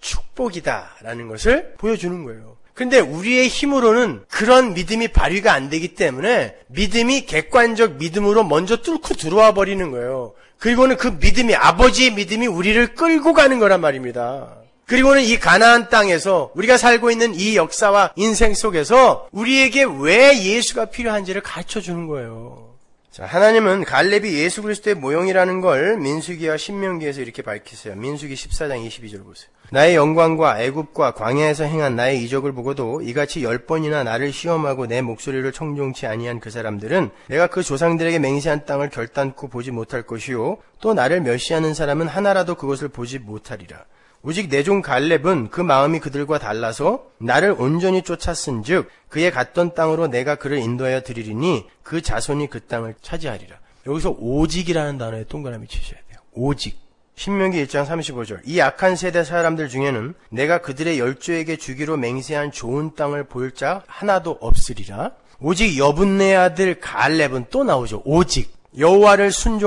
축복이다라는 것을 보여주는 거예요. 근데 우리의 힘으로는 그런 믿음이 발휘가 안 되기 때문에 믿음이 객관적 믿음으로 먼저 뚫고 들어와 버리는 거예요. 그리고는 그 믿음이 아버지의 믿음이 우리를 끌고 가는 거란 말입니다. 그리고는 이 가나안 땅에서 우리가 살고 있는 이 역사와 인생 속에서 우리에게 왜 예수가 필요한지를 가르쳐 주는 거예요. 자, 하나님은 갈렙이 예수 그리스도의 모형이라는 걸 민수기와 신명기에서 이렇게 밝히세요. 민수기 14장 22절 보세요. 나의 영광과 애굽과 광야에서 행한 나의 이적을 보고도 이같이 10번이나 나를 시험하고 내 목소리를 청종치 아니한 그 사람들은 내가 그 조상들에게 맹세한 땅을 결단코 보지 못할 것이요 또 나를 멸시하는 사람은 하나라도 그것을 보지 못하리라. 오직 내 종 갈렙은 그 마음이 그들과 달라서 나를 온전히 쫓았은즉 그의 갔던 땅으로 내가 그를 인도하여 드리리니 그 자손이 그 땅을 차지하리라. 여기서 오직이라는 단어에 동그라미 치셔야 돼요. 오직. 신명기 1장 35절. 이 악한 세대 사람들 중에는 내가 그들의 열조에게 주기로 맹세한 좋은 땅을 볼 자 하나도 없으리라. 오직 여분네 아들 갈렙은 또 나오죠. 오직. 여호와를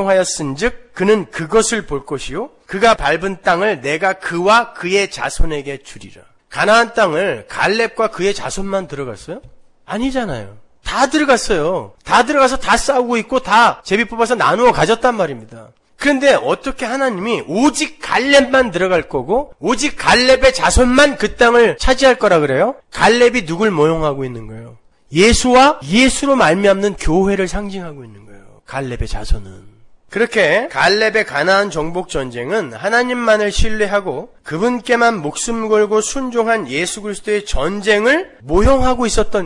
순종하였은즉 그는 그것을 볼 것이요 그가 밟은 땅을 내가 그와 그의 자손에게 주리라. 가나안 땅을 갈렙과 그의 자손만 들어갔어요? 아니잖아요. 다 들어갔어요. 다 들어가서 다 싸우고 있고 다 제비 뽑아서 나누어 가졌단 말입니다. 그런데 어떻게 하나님이 오직 갈렙만 들어갈 거고 오직 갈렙의 자손만 그 땅을 차지할 거라 그래요? 갈렙이 누굴 모형하고 있는 거예요? 예수와 예수로 말미암는 교회를 상징하고 있는 거예요. 갈렙의 자손은. 그렇게 갈렙의 가나안 정복 전쟁은 하나님만을 신뢰하고 그분께만 목숨 걸고 순종한 예수 그리스도의 전쟁을 모형하고 있었던 거예요.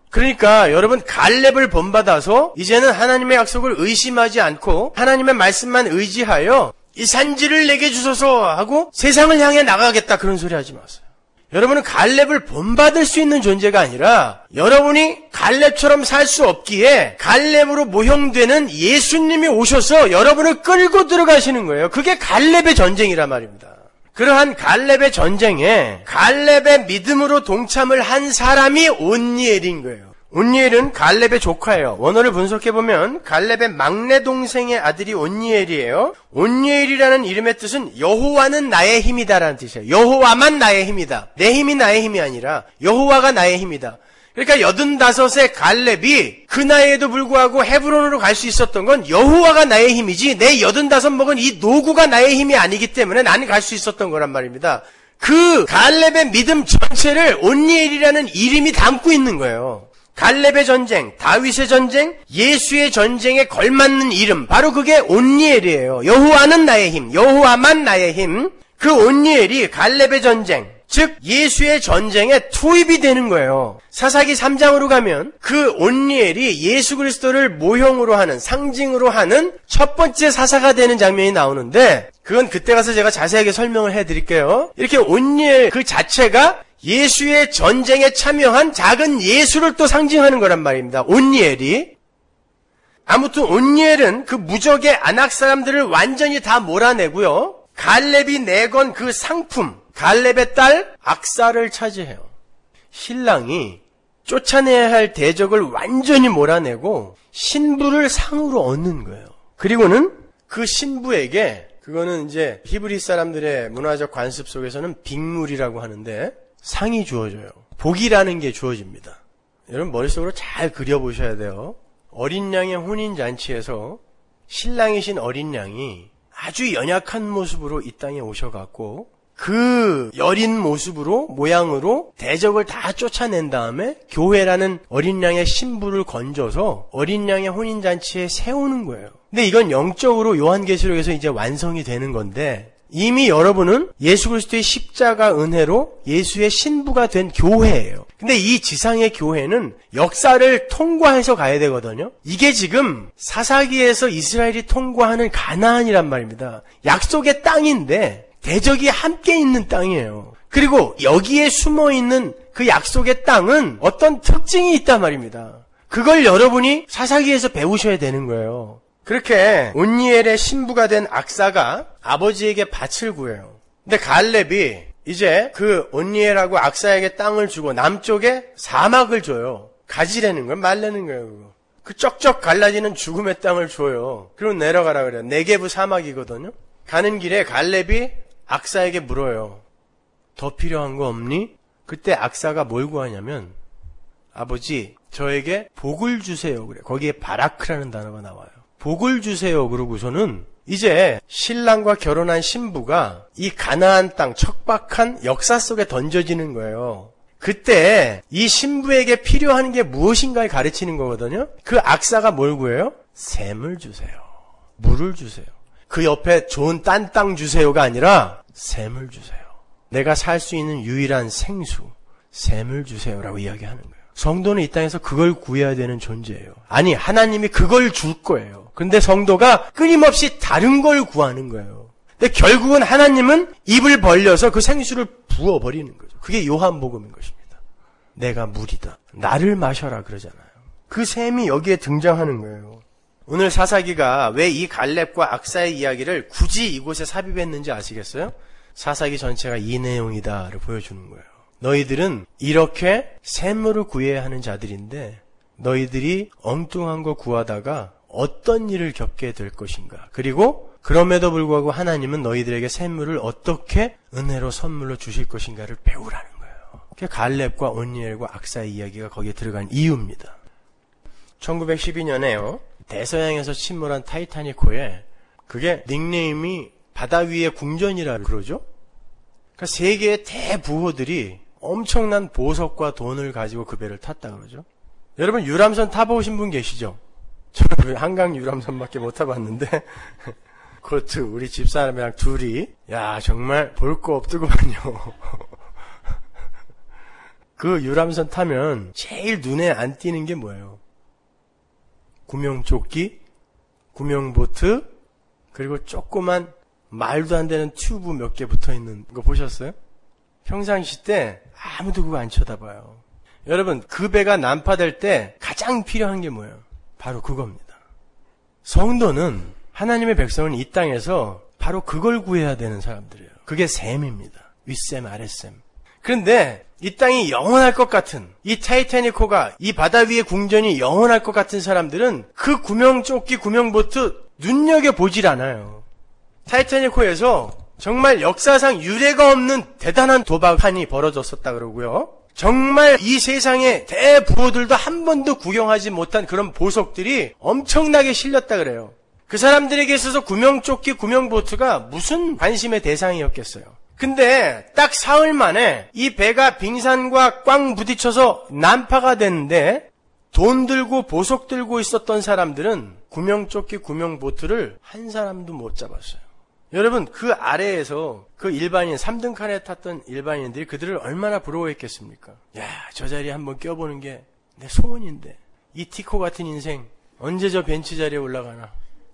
그러니까 여러분 갈렙을 본받아서 이제는 하나님의 약속을 의심하지 않고 하나님의 말씀만 의지하여 이 산지를 내게 주소서 하고 세상을 향해 나가겠다 그런 소리 하지 마세요. 여러분은 갈렙을 본받을 수 있는 존재가 아니라 여러분이 갈렙처럼 살 수 없기에 갈렙으로 모형되는 예수님이 오셔서 여러분을 끌고 들어가시는 거예요. 그게 갈렙의 전쟁이란 말입니다. 그러한 갈렙의 전쟁에 갈렙의 믿음으로 동참을 한 사람이 온니엘인 거예요. 온니엘은 갈렙의 조카예요. 원어를 분석해보면 갈렙의 막내 동생의 아들이 온니엘이에요. 온니엘이라는 이름의 뜻은 여호와는 나의 힘이다라는 뜻이에요. 여호와만 나의 힘이다. 내 힘이 나의 힘이 아니라 여호와가 나의 힘이다. 그러니까 85의 갈렙이 그 나이에도 불구하고 헤브론으로 갈 수 있었던 건 여호와가 나의 힘이지 내 85 먹은 이 노구가 나의 힘이 아니기 때문에 나는 갈 수 있었던 거란 말입니다. 그 갈렙의 믿음 전체를 온니엘이라는 이름이 담고 있는 거예요. 갈렙의 전쟁, 다윗의 전쟁, 예수의 전쟁에 걸맞는 이름, 바로 그게 온니엘이에요. 여호와는 나의 힘, 여호와만 나의 힘. 그 온니엘이 갈렙의 전쟁, 즉 예수의 전쟁에 투입이 되는 거예요. 사사기 3장으로 가면 그 온니엘이 예수 그리스도를 모형으로 하는, 상징으로 하는 첫 번째 사사가 되는 장면이 나오는데 그건 그때 가서 제가 자세하게 설명을 해드릴게요. 이렇게 온니엘 그 자체가 예수의 전쟁에 참여한 작은 예수를 또 상징하는 거란 말입니다. 온니엘이. 아무튼 온니엘은 그 무적의 아낙 사람들을 완전히 다 몰아내고요. 갈렙이 내건 그 상품, 갈렙의 딸 악사를 차지해요. 신랑이 쫓아내야 할 대적을 완전히 몰아내고 신부를 상으로 얻는 거예요. 그리고는 그 신부에게, 그거는 이제 히브리 사람들의 문화적 관습 속에서는 빅물이라고 하는데 상이 주어져요. 복이라는 게 주어집니다. 여러분 머릿속으로 잘 그려보셔야 돼요. 어린 양의 혼인잔치에서 신랑이신 어린 양이 아주 연약한 모습으로 이 땅에 오셔갖고 그 여린 모습으로, 모양으로 대적을 다 쫓아낸 다음에 교회라는 어린 양의 신부를 건져서 어린 양의 혼인잔치에 세우는 거예요. 근데 이건 영적으로 요한계시록에서 이제 완성이 되는 건데 이미 여러분은 예수 그리스도의 십자가 은혜로 예수의 신부가 된 교회예요. 근데 이 지상의 교회는 역사를 통과해서 가야 되거든요. 이게 지금 사사기에서 이스라엘이 통과하는 가나안이란 말입니다. 약속의 땅인데 대적이 함께 있는 땅이에요. 그리고 여기에 숨어있는 그 약속의 땅은 어떤 특징이 있단 말입니다. 그걸 여러분이 사사기에서 배우셔야 되는 거예요. 그렇게 온니엘의 신부가 된 악사가 아버지에게 밭을 구해요. 근데 갈렙이 이제 그 온니엘하고 악사에게 땅을 주고 남쪽에 사막을 줘요. 가지라는 걸 말라는 거예요. 그 쩍쩍 갈라지는 죽음의 땅을 줘요. 그리고 내려가라 그래요. 네게브 사막이거든요. 가는 길에 갈렙이 악사에게 물어요. 더 필요한 거 없니? 그때 악사가 뭘 구하냐면 아버지 저에게 복을 주세요 그래. 거기에 바라크라는 단어가 나와요. 복을 주세요 그러고서는 이제 신랑과 결혼한 신부가 이 가나안 땅 척박한 역사 속에 던져지는 거예요. 그때 이 신부에게 필요한 게 무엇인가를 가르치는 거거든요. 그 악사가 뭘 구해요? 샘을 주세요. 물을 주세요. 그 옆에 좋은 딴 땅 주세요가 아니라 샘을 주세요. 내가 살 수 있는 유일한 생수, 샘을 주세요라고 이야기하는 거예요. 성도는 이 땅에서 그걸 구해야 되는 존재예요. 아니, 하나님이 그걸 줄 거예요. 근데 성도가 끊임없이 다른 걸 구하는 거예요. 근데 결국은 하나님은 입을 벌려서 그 생수를 부어버리는 거죠. 그게 요한복음인 것입니다. 내가 물이다. 나를 마셔라 그러잖아요. 그 샘이 여기에 등장하는 거예요. 오늘 사사기가 왜 이 갈렙과 악사의 이야기를 굳이 이곳에 삽입했는지 아시겠어요? 사사기 전체가 이 내용이다를 보여주는 거예요. 너희들은 이렇게 샘물을 구해야 하는 자들인데 너희들이 엉뚱한 거 구하다가 어떤 일을 겪게 될 것인가. 그리고 그럼에도 불구하고 하나님은 너희들에게 샘물을 어떻게 은혜로 선물로 주실 것인가를 배우라는 거예요. 그게 갈렙과 온니엘과 악사의 이야기가 거기에 들어간 이유입니다. 1912년에요. 대서양에서 침몰한 타이타닉호에 그게 닉네임이 바다 위의 궁전이라 그러죠. 그러니까 세계의 대부호들이 엄청난 보석과 돈을 가지고 그 배를 탔다 그러죠. 여러분 유람선 타보신 분 계시죠? 저는 한강 유람선밖에 못 타봤는데 그것도 우리 집사람이랑 둘이 야 정말 볼 거 없더구만요. 그 유람선 타면 제일 눈에 안 띄는 게 뭐예요? 구명조끼, 구명보트, 그리고 조그만 말도 안 되는 튜브 몇 개 붙어있는 거 보셨어요? 평상시 때 아무도 그거 안 쳐다봐요. 여러분, 그 배가 난파될 때 가장 필요한 게 뭐예요? 바로 그겁니다. 성도는, 하나님의 백성은 이 땅에서 바로 그걸 구해야 되는 사람들이에요. 그게 셈입니다. 윗셈, 아랫셈. 그런데 이 땅이 영원할 것 같은, 이 타이타닉호가, 이 바다 위의 궁전이 영원할 것 같은 사람들은 그 구명조끼, 구명보트 눈여겨보질 않아요. 타이타닉호에서 정말 역사상 유례가 없는 대단한 도박판이 벌어졌었다 그러고요. 정말 이 세상의 대부호들도 한 번도 구경하지 못한 그런 보석들이 엄청나게 실렸다 그래요. 그 사람들에게 있어서 구명조끼, 구명보트가 무슨 관심의 대상이었겠어요. 근데 딱 사흘 만에 이 배가 빙산과 꽝 부딪혀서 난파가 됐는데 돈 들고 보석 들고 있었던 사람들은 구명조끼, 구명보트를 한 사람도 못 잡았어요. 여러분, 그 아래에서 그 일반인, 3등 칸에 탔던 일반인들이 그들을 얼마나 부러워했겠습니까? 야, 저 자리에 한번 껴보는 게 내 소원인데, 이 티코 같은 인생 언제 저 벤치 자리에 올라가나.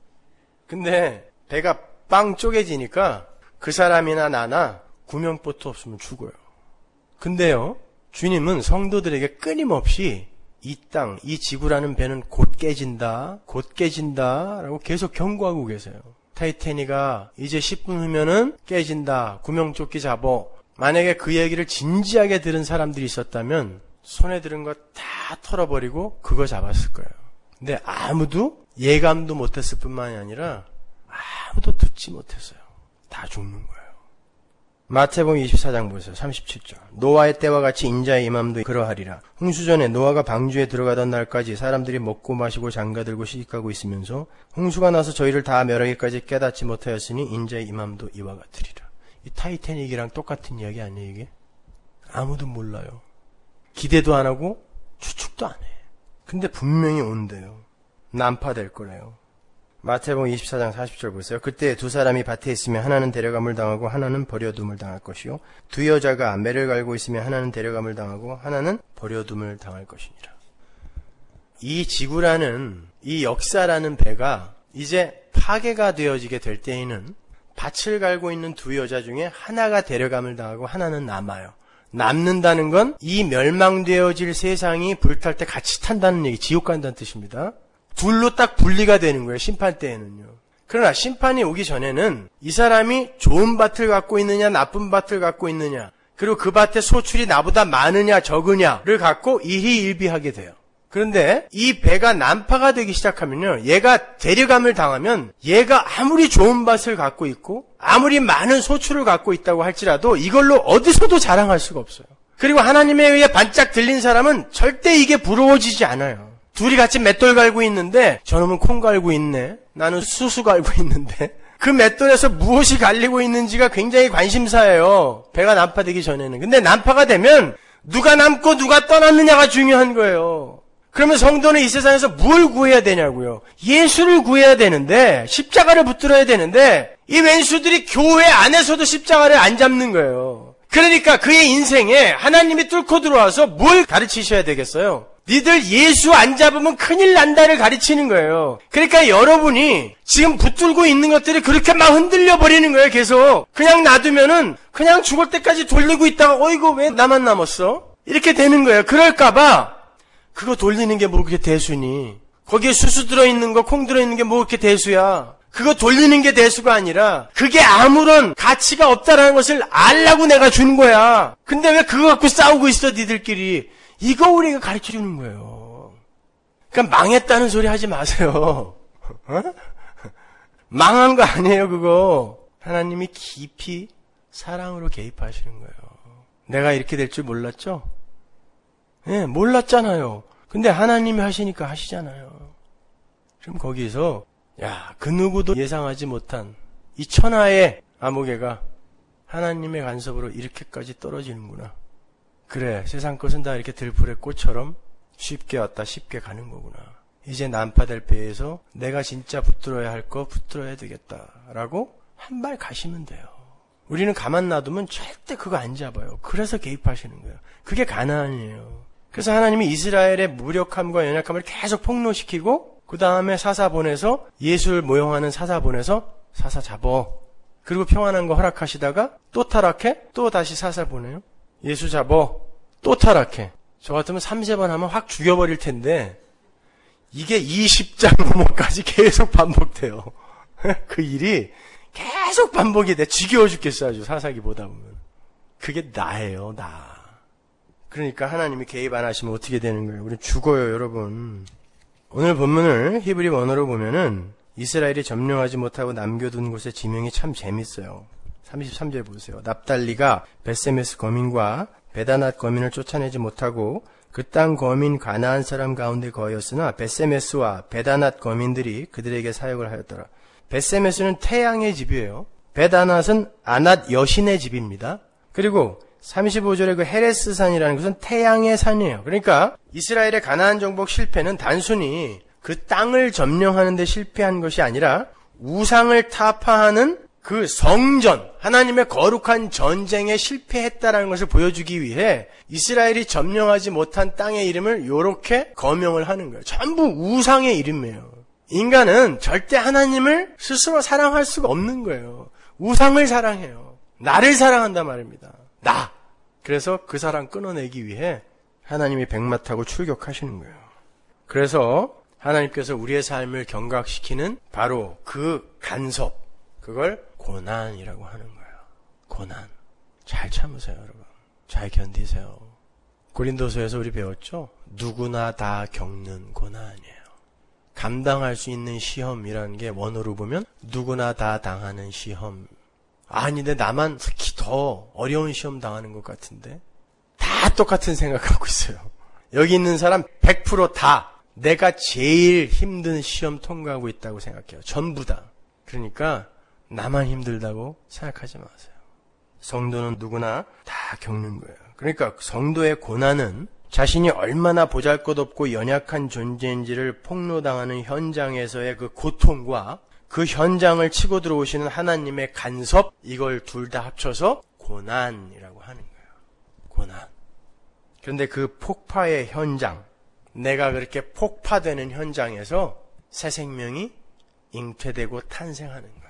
근데 배가 빵 쪼개지니까 그 사람이나 나나 구명보트 없으면 죽어요. 근데요, 주님은 성도들에게 끊임없이 이 땅, 이 지구라는 배는 곧 깨진다, 곧 깨진다 라고 계속 경고하고 계세요. 타이타닉아 이제 10분 후면은 깨진다. 구명조끼 잡어. 만약에 그 얘기를 진지하게 들은 사람들이 있었다면 손에 들은 거 다 털어버리고 그거 잡았을 거예요. 근데 아무도 예감도 못했을 뿐만이 아니라 아무도 듣지 못했어요. 다 죽는 거예요. 마태복음 24장 보세요. 37절. 노아의 때와 같이 인자의 임함도 그러하리라. 홍수전에 노아가 방주에 들어가던 날까지 사람들이 먹고 마시고 장가들고 시집가고 있으면서 홍수가 나서 저희를 다 멸하기까지 깨닫지 못하였으니 인자의 임함도 이와 같으리라. 이 타이타닉이랑 똑같은 이야기 아니에요 이게? 아무도 몰라요. 기대도 안 하고 추측도 안 해. 근데 분명히 온대요. 난파될 거래요. 마태복음 24장 40절 보세요. 그때 두 사람이 밭에 있으면 하나는 데려감을 당하고 하나는 버려둠을 당할 것이요. 두 여자가 매를 갈고 있으면 하나는 데려감을 당하고 하나는 버려둠을 당할 것이니라. 이 지구라는, 이 역사라는 배가 이제 파괴가 되어지게 될 때에는 밭을 갈고 있는 두 여자 중에 하나가 데려감을 당하고 하나는 남아요. 남는다는 건 이 멸망되어질 세상이 불탈 때 같이 탄다는 얘기, 지옥 간다는 뜻입니다. 둘로 딱 분리가 되는 거예요. 심판 때에는요. 그러나 심판이 오기 전에는 이 사람이 좋은 밭을 갖고 있느냐 나쁜 밭을 갖고 있느냐 그리고 그 밭의 소출이 나보다 많으냐 적으냐를 갖고 일희일비하게 돼요. 그런데 이 배가 난파가 되기 시작하면요. 얘가 데려감을 당하면 얘가 아무리 좋은 밭을 갖고 있고 아무리 많은 소출을 갖고 있다고 할지라도 이걸로 어디서도 자랑할 수가 없어요. 그리고 하나님에 의해 반짝 들린 사람은 절대 이게 부러워지지 않아요. 둘이 같이 맷돌 갈고 있는데 저놈은 콩 갈고 있네. 나는 수수 갈고 있는데 그 맷돌에서 무엇이 갈리고 있는지가 굉장히 관심사예요. 배가 난파되기 전에는. 근데 난파가 되면 누가 남고 누가 떠났느냐가 중요한 거예요. 그러면 성도는 이 세상에서 뭘 구해야 되냐고요. 예수를 구해야 되는데 십자가를 붙들어야 되는데 이 왼수들이 교회 안에서도 십자가를 안 잡는 거예요. 그러니까 그의 인생에 하나님이 뚫고 들어와서 뭘 가르치셔야 되겠어요? 니들 예수 안 잡으면 큰일 난다를 가르치는 거예요. 그러니까 여러분이 지금 붙들고 있는 것들이 그렇게 막 흔들려 버리는 거예요. 계속 그냥 놔두면은 그냥 죽을 때까지 돌리고 있다가 어이구 왜 나만 남았어? 이렇게 되는 거예요. 그럴까봐 그거 돌리는 게 뭐 그렇게 대수니? 거기에 수수 들어있는 거 콩 들어있는 게 뭐 그렇게 대수야? 그거 돌리는 게 대수가 아니라 그게 아무런 가치가 없다라는 것을 알라고 내가 준 거야. 근데 왜 그거 갖고 싸우고 있어 니들끼리? 이거 우리가 가르쳐주는 거예요. 그러니까 망했다는 소리 하지 마세요. 어? 망한 거 아니에요 그거. 하나님이 깊이 사랑으로 개입하시는 거예요. 내가 이렇게 될 줄 몰랐죠? 네, 몰랐잖아요. 근데 하나님이 하시니까 하시잖아요. 그럼 거기서 그 누구도 예상하지 못한 이 천하의 아무개가 하나님의 간섭으로 이렇게까지 떨어지는구나. 그래, 세상 것은 다 이렇게 들풀의 꽃처럼 쉽게 왔다 쉽게 가는 거구나. 이제 난파될 배에서 내가 진짜 붙들어야 할 거 붙들어야 되겠다라고 한 발 가시면 돼요. 우리는 가만 놔두면 절대 그거 안 잡아요. 그래서 개입하시는 거예요. 그게 가나안이에요. 그래서 하나님이 이스라엘의 무력함과 연약함을 계속 폭로시키고 그 다음에 사사 보내서 예수를 모형하는 사사 보내서 사사 잡어. 그리고 평안한 거 허락하시다가 또 타락해? 또 다시 사사 보내요. 예수 잡어. 또 타락해. 저 같으면 3-4번 하면 확 죽여버릴 텐데 이게 20장 넘어까지 계속 반복돼요. 그 일이 계속 반복이 돼. 지겨워 죽겠어 아주 사사기 보다 보면. 그게 나예요. 나. 그러니까 하나님이 개입 안 하시면 어떻게 되는 거예요? 우리 죽어요 여러분. 오늘 본문을 히브리 원어로 보면은 이스라엘이 점령하지 못하고 남겨둔 곳의 지명이 참 재밌어요. 33절 보세요. 납달리가 벳세메스 거민과 베다낫 거민을 쫓아내지 못하고 그 땅 거민 가나안 사람 가운데 거하였으나 벳세메스와 베다낫 거민들이 그들에게 사역을 하였더라. 벳세메스는 태양의 집이에요. 베다낫은 아낫 여신의 집입니다. 그리고 35절에 그 헤레스산이라는 것은 태양의 산이에요. 그러니까 이스라엘의 가나안 정복 실패는 단순히 그 땅을 점령하는 데 실패한 것이 아니라 우상을 타파하는 그 성전, 하나님의 거룩한 전쟁에 실패했다라는 것을 보여주기 위해 이스라엘이 점령하지 못한 땅의 이름을 이렇게 거명을 하는 거예요. 전부 우상의 이름이에요. 인간은 절대 하나님을 스스로 사랑할 수가 없는 거예요. 우상을 사랑해요. 나를 사랑한단 말입니다. 나. 그래서 그 사랑 끊어내기 위해 하나님이 백마 타고 출격하시는 거예요. 그래서 하나님께서 우리의 삶을 경각시키는 바로 그 간섭, 그걸 고난이라고 하는 거예요. 고난. 잘 참으세요, 여러분. 잘 견디세요. 고린도서에서 우리 배웠죠? 누구나 다 겪는 고난이에요. 감당할 수 있는 시험이라는 게 원어로 보면 누구나 다 당하는 시험. 아닌데 나만 특히 더 어려운 시험 당하는 것 같은데 다 똑같은 생각하고 있어요. 여기 있는 사람 100% 다 내가 제일 힘든 시험 통과하고 있다고 생각해요. 전부 다. 그러니까 나만 힘들다고 생각하지 마세요. 성도는 누구나 다 겪는 거예요. 그러니까 성도의 고난은 자신이 얼마나 보잘것없고 연약한 존재인지를 폭로당하는 현장에서의 그 고통과 그 현장을 치고 들어오시는 하나님의 간섭, 이걸 둘 다 합쳐서 고난이라고 하는 거예요. 고난. 그런데 그 폭파의 현장, 내가 그렇게 폭파되는 현장에서 새 생명이 잉태되고 탄생하는 거예요.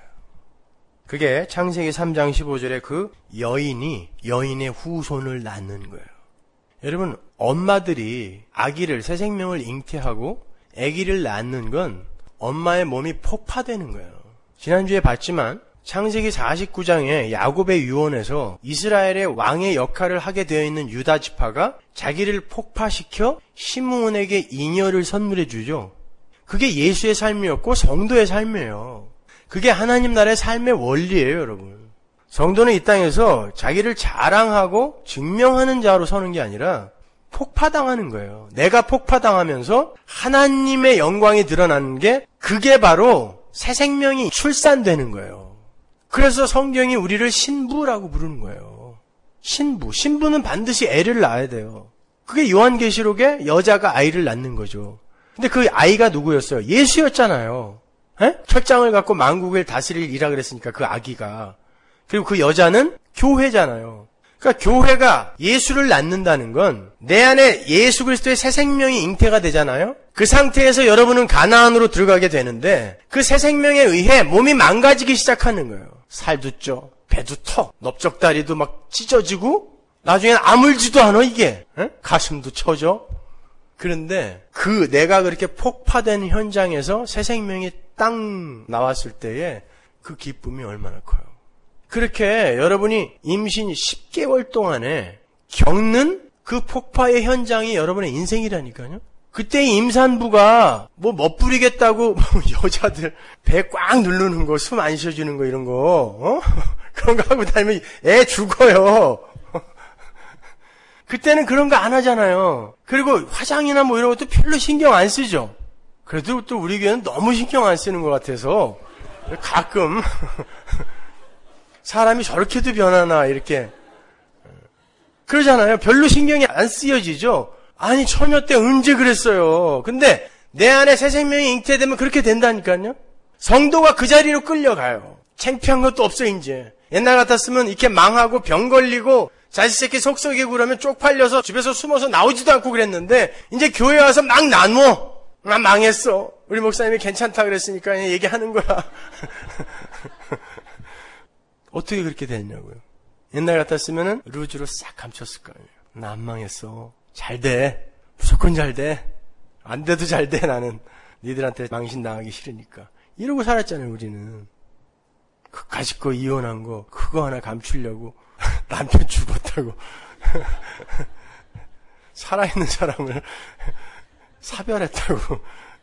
그게 창세기 3장 15절에 그 여인이 여인의 후손을 낳는 거예요. 여러분, 엄마들이 아기를, 새 생명을 잉태하고 아기를 낳는 건 엄마의 몸이 폭파되는 거예요. 지난주에 봤지만 창세기 49장에 야곱의 유언에서 이스라엘의 왕의 역할을 하게 되어 있는 유다 지파가 자기를 폭파시켜 시므온에게 잉여를 선물해 주죠. 그게 예수의 삶이었고 성도의 삶이에요. 그게 하나님 나라의 삶의 원리예요, 여러분. 성도는 이 땅에서 자기를 자랑하고 증명하는 자로 서는 게 아니라 폭파당하는 거예요. 내가 폭파당하면서 하나님의 영광이 드러나는 게 그게 바로 새 생명이 출산되는 거예요. 그래서 성경이 우리를 신부라고 부르는 거예요. 신부. 신부는 반드시 애를 낳아야 돼요. 그게 요한계시록에 여자가 아이를 낳는 거죠. 근데 그 아이가 누구였어요? 예수였잖아요. 에? 철장을 갖고 만국을 다스리리라 그랬으니까 그 아기가. 그리고 그 여자는 교회잖아요. 그러니까 교회가 예수를 낳는다는 건 내 안에 예수 그리스도의 새 생명이 잉태가 되잖아요. 그 상태에서 여러분은 가나안으로 들어가게 되는데 그 새 생명에 의해 몸이 망가지기 시작하는 거예요. 살도 쪄, 배도 터, 넓적다리도 막 찢어지고 나중에는 아물지도 않아 이게. 에? 가슴도 쳐져. 그런데 그 내가 그렇게 폭파된 현장에서 새 생명이 땅 나왔을 때에 그 기쁨이 얼마나 커요. 그렇게 여러분이 임신 10개월 동안에 겪는 그 폭파의 현장이 여러분의 인생이라니까요. 그때 임산부가 뭐 멋부리겠다고 여자들 배 꽉 누르는 거, 숨 안 쉬어주는 거 이런 거 그런 거 하고 다니면 애 죽어요. 그때는 그런 거 안 하잖아요. 그리고 화장이나 뭐 이런 것도 별로 신경 안 쓰죠. 그래도 또 우리 교회는 너무 신경 안 쓰는 것 같아서 가끔 사람이 저렇게도 변하나 이렇게 그러잖아요. 별로 신경이 안 쓰여지죠. 아니 처녀 때 언제 그랬어요. 근데 내 안에 새 생명이 잉태되면 그렇게 된다니까요. 성도가 그 자리로 끌려가요. 창피한 것도 없어 이제. 옛날 같았으면 이렇게 망하고 병 걸리고 자식 새끼 속썩이고 그러면 쪽팔려서 집에서 숨어서 나오지도 않고 그랬는데 이제 교회 와서 막 나누어. 나 망했어. 우리 목사님이 괜찮다 그랬으니까 그냥 얘기하는 거야. 어떻게 그렇게 됐냐고요. 옛날 같았으면은 루즈로 싹 감췄을 거예요. 나 안 망했어. 잘 돼. 무조건 잘 돼. 안 돼도 잘 돼. 나는 니들한테 망신당하기 싫으니까. 이러고 살았잖아요. 우리는. 그까짓 거 이혼한 거 그거 하나 감추려고 남편 죽었다고 살아있는 사람을 사별했다고.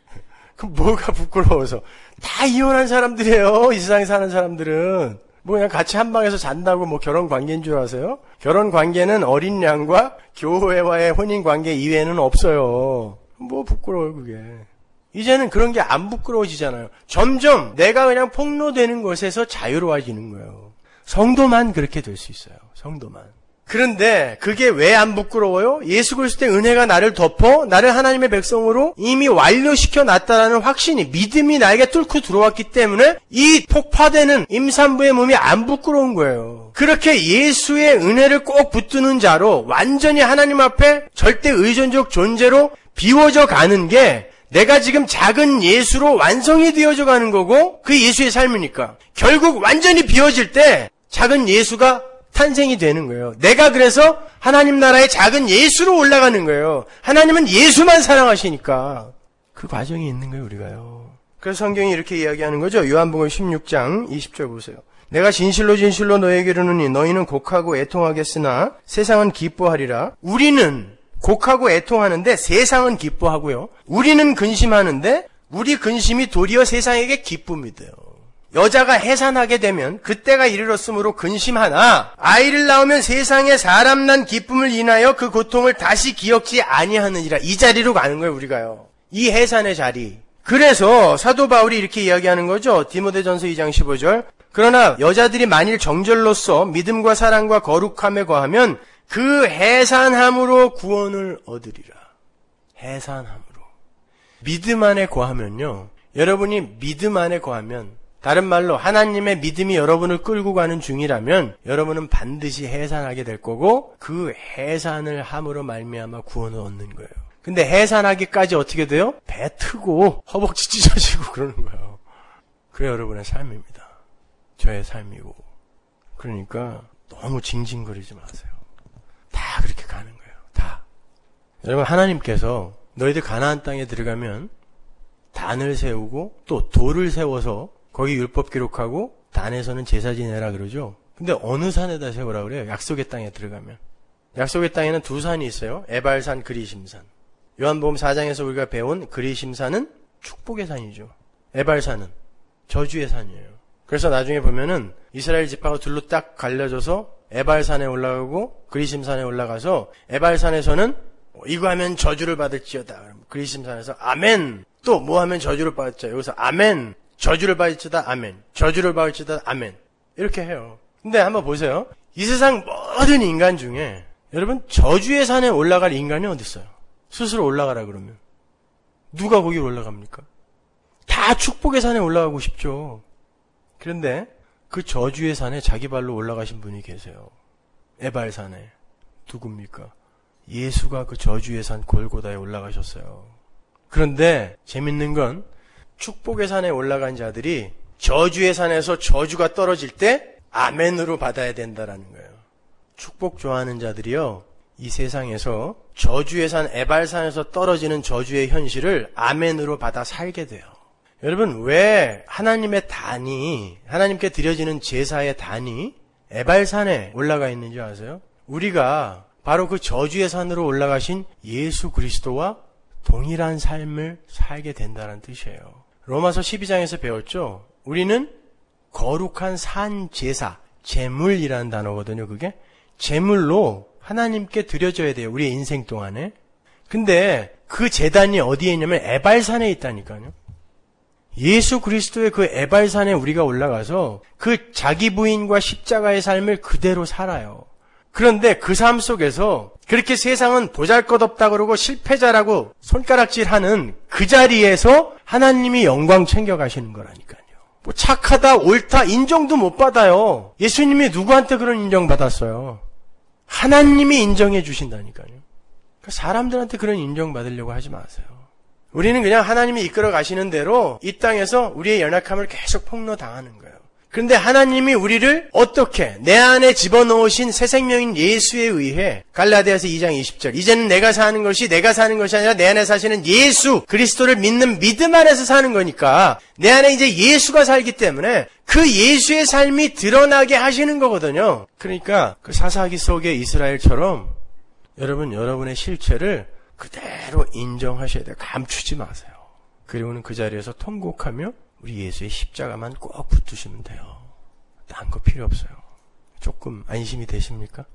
그럼 뭐가 부끄러워서. 다 이혼한 사람들이에요. 이 세상에 사는 사람들은. 뭐 그냥 같이 한 방에서 잔다고 뭐 결혼 관계인 줄 아세요? 결혼 관계는 어린 양과 교회와의 혼인 관계 이외에는 없어요. 뭐 부끄러워요 그게. 이제는 그런 게 안 부끄러워지잖아요. 점점 내가 그냥 폭로되는 것에서 자유로워지는 거예요. 성도만 그렇게 될 수 있어요. 성도만. 그런데 그게 왜 안 부끄러워요? 예수 그리스도의 은혜가 나를 덮어 나를 하나님의 백성으로 이미 완료시켜 놨다라는 확신이, 믿음이 나에게 뚫고 들어왔기 때문에 이 폭파되는 임산부의 몸이 안 부끄러운 거예요. 그렇게 예수의 은혜를 꼭 붙드는 자로 완전히 하나님 앞에 절대 의존적 존재로 비워져 가는 게 내가 지금 작은 예수로 완성이 되어져 가는 거고, 그 예수의 삶이니까. 결국 완전히 비워질 때 작은 예수가 탄생이 되는 거예요. 내가 그래서 하나님 나라의 작은 예수로 올라가는 거예요. 하나님은 예수만 사랑하시니까. 그 과정이 있는 거예요, 우리가요. 그래서 성경이 이렇게 이야기하는 거죠. 요한복음 16장 20절 보세요. 내가 진실로 진실로 너에게 이르노니 너희는 곡하고 애통하겠으나 세상은 기뻐하리라. 우리는 곡하고 애통하는데 세상은 기뻐하고요. 우리는 근심하는데 우리 근심이 도리어 세상에게 기쁨이 돼요. 여자가 해산하게 되면 그때가 이르렀으므로 근심하나 아이를 낳으면 세상에 사람 난 기쁨을 인하여 그 고통을 다시 기억지 아니하느니라. 이 자리로 가는 거예요, 우리가요. 이 해산의 자리. 그래서 사도 바울이 이렇게 이야기하는 거죠. 디모데전서 2장 15절. 그러나 여자들이 만일 정절로서 믿음과 사랑과 거룩함에 거하면 그 해산함으로 구원을 얻으리라. 해산함으로. 믿음 안에 거하면요. 여러분이 믿음 안에 거하면, 다른 말로 하나님의 믿음이 여러분을 끌고 가는 중이라면 여러분은 반드시 해산하게 될 거고, 그 해산을 함으로 말미암아 구원을 얻는 거예요. 근데 해산하기까지 어떻게 돼요? 배 트고 허벅지 찢어지고 그러는 거예요. 그게 여러분의 삶입니다. 저의 삶이고. 그러니까 너무 징징거리지 마세요. 다 그렇게 가는 거예요. 다. 여러분, 하나님께서 너희들 가나안 땅에 들어가면 단을 세우고 또 돌을 세워서 거기 율법 기록하고 단에서는 제사 지내라 그러죠. 근데 어느 산에다 세우라 그래요? 약속의 땅에 들어가면. 약속의 땅에는 두 산이 있어요. 에발산, 그리심산. 요한복음 4장에서 우리가 배운 그리심산은 축복의 산이죠. 에발산은 저주의 산이에요. 그래서 나중에 보면은 이스라엘 지파가 둘로 딱 갈려져서 에발산에 올라가고 그리심산에 올라가서 에발산에서는 이거 하면 저주를 받을지어다. 그리심산에서 아멘. 또 뭐 하면 저주를 받을지어다. 여기서 아멘. 저주를 받을지어다. 아멘. 저주를 받을지어다. 아멘. 이렇게 해요. 근데 한번 보세요. 이 세상 모든 인간 중에 여러분 저주의 산에 올라갈 인간이 어디 있어요? 스스로 올라가라 그러면 누가 거기로 올라갑니까? 다 축복의 산에 올라가고 싶죠. 그런데 그 저주의 산에 자기 발로 올라가신 분이 계세요. 에발산에. 누굽니까? 예수가 그 저주의 산 골고다에 올라가셨어요. 그런데 재밌는 건 축복의 산에 올라간 자들이 저주의 산에서 저주가 떨어질 때 아멘으로 받아야 된다라는 거예요. 축복 좋아하는 자들이요, 이 세상에서 저주의 산 에발산에서 떨어지는 저주의 현실을 아멘으로 받아 살게 돼요. 여러분, 왜 하나님의 단이, 하나님께 드려지는 제사의 단이 에발산에 올라가 있는지 아세요? 우리가 바로 그 저주의 산으로 올라가신 예수 그리스도와 동일한 삶을 살게 된다는 뜻이에요. 로마서 12장에서 배웠죠? 우리는 거룩한 산 제사, 제물이라는 단어거든요, 그게. 제물로 하나님께 드려져야 돼요, 우리의 인생 동안에. 근데 그 제단이 어디에 있냐면 에발산에 있다니까요. 예수 그리스도의 그 에발산에 우리가 올라가서 그 자기 부인과 십자가의 삶을 그대로 살아요. 그런데 그 삶 속에서 그렇게 세상은 보잘것없다 그러고 실패자라고 손가락질하는 그 자리에서 하나님이 영광 챙겨가시는 거라니까요. 뭐 착하다, 옳다 인정도 못 받아요. 예수님이 누구한테 그런 인정받았어요? 하나님이 인정해 주신다니까요. 그러니까 사람들한테 그런 인정받으려고 하지 마세요. 우리는 그냥 하나님이 이끌어 가시는 대로 이 땅에서 우리의 연약함을 계속 폭로당하는 거예요. 그런데 하나님이 우리를 어떻게 내 안에 집어넣으신 새 생명인 예수에 의해 갈라디아서 2장 20절 이제는 내가 사는 것이 아니라 내 안에 사시는 예수 그리스도를 믿는 믿음 안에서 사는 거니까 내 안에 이제 예수가 살기 때문에 그 예수의 삶이 드러나게 하시는 거거든요. 그러니까 그 사사기 속의 이스라엘처럼 여러분의 실체를 그대로 인정하셔야 돼요. 감추지 마세요. 그리고는 그 자리에서 통곡하며 우리 예수의 십자가만 꼭 붙드시면 돼요. 딴 거 필요 없어요. 조금 안심이 되십니까?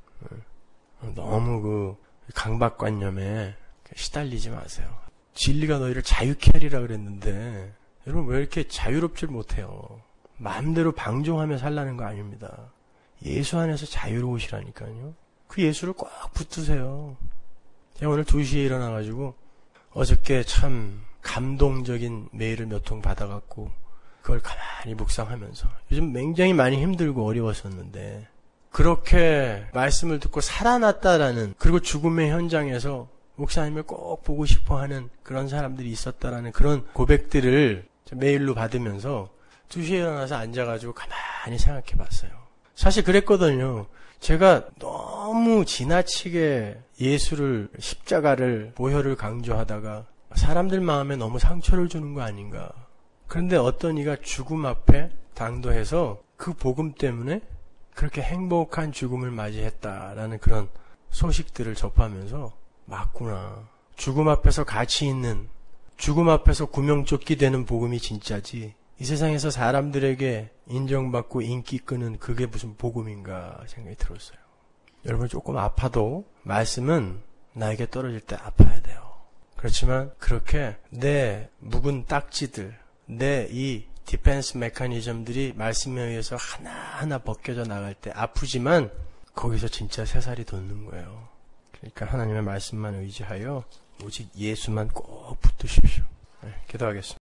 너무 그 강박관념에 시달리지 마세요. 진리가 너희를 자유케 하리라 그랬는데 여러분 왜 이렇게 자유롭질 못해요? 마음대로 방종하며 살라는 거 아닙니다. 예수 안에서 자유로우시라니까요. 그 예수를 꼭 붙드세요. 제가 오늘 2시에 일어나가지고 어저께 참 감동적인 메일을 몇 통 받아갖고 그걸 가만히 묵상하면서 요즘 굉장히 많이 힘들고 어려웠었는데 그렇게 말씀을 듣고 살아났다라는 그리고 죽음의 현장에서 목사님을 꼭 보고 싶어하는 그런 사람들이 있었다라는 그런 고백들을 메일로 받으면서 2시에 일어나서 앉아가지고 가만히 생각해봤어요. 사실 그랬거든요. 제가 너무 지나치게 예수를 십자가를 보혈을 강조하다가 사람들 마음에 너무 상처를 주는 거 아닌가. 그런데 어떤 이가 죽음 앞에 당도해서 그 복음 때문에 그렇게 행복한 죽음을 맞이했다라는 그런 소식들을 접하면서 맞구나. 죽음 앞에서 가치 있는, 죽음 앞에서 구명조끼 되는 복음이 진짜지. 이 세상에서 사람들에게 인정받고 인기 끄는 그게 무슨 복음인가 생각이 들었어요. 여러분 조금 아파도 말씀은 나에게 떨어질 때 아파야 돼요. 그렇지만 그렇게 내 묵은 딱지들, 내 이 디펜스 메커니즘들이 말씀에 의해서 하나하나 벗겨져 나갈 때 아프지만 거기서 진짜 새살이 돋는 거예요. 그러니까 하나님의 말씀만 의지하여 오직 예수만 꼭 붙드십시오. 네, 기도하겠습니다.